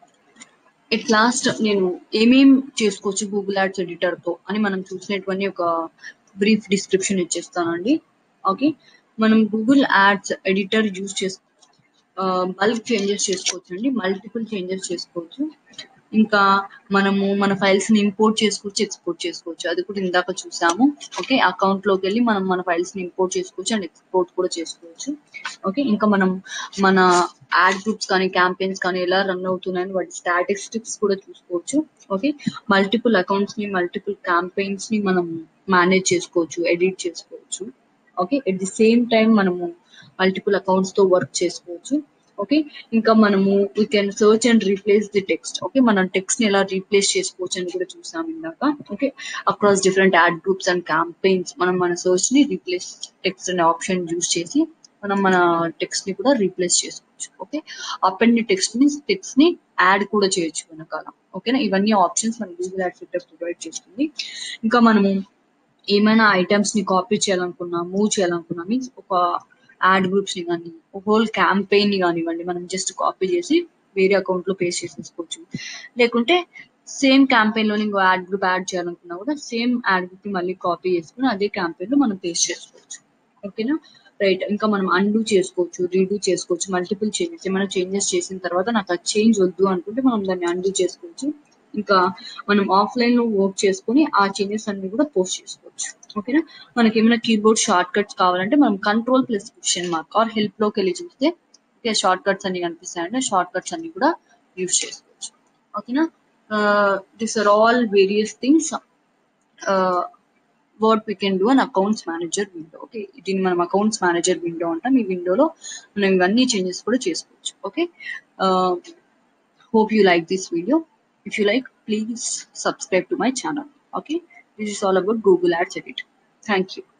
at last నేను ఏమేం చేసుకోవచ్చు గూగుల్ యాడ్స్ ఎడిటర్ తో అని మనం చూసినటువంటి ఒక బ్రీఫ్ డిస్క్రిప్షన్ ఇచ్చేస్తానండి. ఓకే, మనం గూగుల్ యాడ్స్ ఎడిటర్ యూజ్ చేసు బల్క్ చేంజెస్ చేసుకోవచ్చు అండి, మల్టిపుల్ చేంజెస్ చేసుకోవచ్చు. ఇంకా మనము మన ఫైల్స్ ని ఇంపోర్ట్ చేసుకోవచ్చు, ఎక్స్పోర్ట్ చేసుకోవచ్చు. అది కూడా ఇందాక చూసాము. ఓకే, అకౌంట్ లోకి వెళ్ళి మనం మన ఫైల్స్ ని ఇంపోర్ట్ చేసుకోవచ్చు అండ్ ఎక్స్పోర్ట్ కూడా చేసుకోవచ్చు. ఓకే, ఇంకా మనం మన యాడ్ గ్రూప్స్ కానీ క్యాంపెయిన్స్ కానీ ఎలా రన్ అవుతున్నాయని వాటి స్టాటిస్టిక్స్ కూడా చూసుకోవచ్చు. ఓకే, మల్టిపుల్ అకౌంట్స్ ని మల్టిపుల్ క్యాంపెయిన్స్ ని మనం మేనేజ్ చేసుకోవచ్చు, ఎడిట్ చేసుకోవచ్చు. Okay, at the same time మనము మల్టిపుల్ అకౌంట్స్ తో వర్క్ చేసుకోవచ్చు. ఓకే, ఇంకా మనము we can search and replace the text. Okay, మనం టెక్స్ట్ ని ఎలా రీప్లేస్ చేసుకోవచ్చు అని కూడా చూసాం ఇందాక. Okay, across different ad groups and campaigns మనం మన సర్చ్ ని రీప్లేస్ టెక్స్ట్ అనే ఆప్షన్ యూజ్ చేసి మనం మన టెక్స్ట్ ని కూడా రీప్లేస్ చేసుకోవచ్చు. ఓకే, అపెండ్ టెక్స్ట్ ని యాడ్ కూడా చేయొచ్చు వెనకాల. ఓకేనా, ఇవన్నీ ఆప్షన్స్ మన గూగుల్ యాడ్స్ ఎడిటర్ ప్రొవైడ్ చేస్తుంది. ఇంకా మనము ఏమైనా ఐటమ్స్ ని కాపీ చేయాలనుకున్నా మూవ్ చేయాలనుకున్నా మీన్స్ ఒక యాడ్ గ్రూప్స్ ని కానీ హోల్ క్యాంపెయిన్ ని కానివ్వండి మనం జస్ట్ కాపీ చేసి వేరే అకౌంట్ లో పేస్ట్ చేసేసుకోవచ్చు. లేకుంటే సేమ్ క్యాంపెయిన్ లో ఇంకో యాడ్ గ్రూప్ యాడ్ చేయాలనుకున్నా కూడా సేమ్ యాడ్ గ్రూప్ ని మళ్ళీ కాపీ చేసుకుని అదే క్యాంపెయిన్ లో మనం పేస్ట్ చేసుకోవచ్చు. ఓకేనా, రైట్. ఇంకా మనం అన్డూ చేసుకోవచ్చు, రీడూ చేసుకోవచ్చు, మల్టిపుల్ చేంజెస్. ఏమైనా చేంజెస్ చేసిన తర్వాత నాకు ఆ చేంజ్ వద్దు అనుకుంటే మనం దాన్ని అన్డూ చేసుకోవచ్చు. ఇంకా మనం ఆఫ్లైన్ లో వర్క్ చేసుకుని ఆ చేంజెస్ అన్ని కూడా పోస్ట్ చేసుకోవచ్చు. ఓకేనా, మనకి ఏమైనా కీబోర్డ్ షార్ట్ కట్స్ కావాలంటే మనం Ctrl+?mark ఆర్ హెల్ప్ లోకి వెళ్ళి చూస్తే షార్ట్ కట్స్ అన్ని కనిపిస్తాయంటే షార్ట్ కట్స్ అన్ని కూడా యూజ్ చేసుకోవచ్చు. ఓకేనా, this are all various things what we can do on accounts manager window. Okay, దీన్ని మనం అకౌంట్స్ మేనేజర్ విండో అంటాం. ఈ విండోలో మనం ఇవన్నీ చేంజెస్ కూడా చేసుకోవచ్చు. Okay, hope you like this video. If you like, please subscribe to my channel. Okay, this is all about Google Ads Editor. Thank you.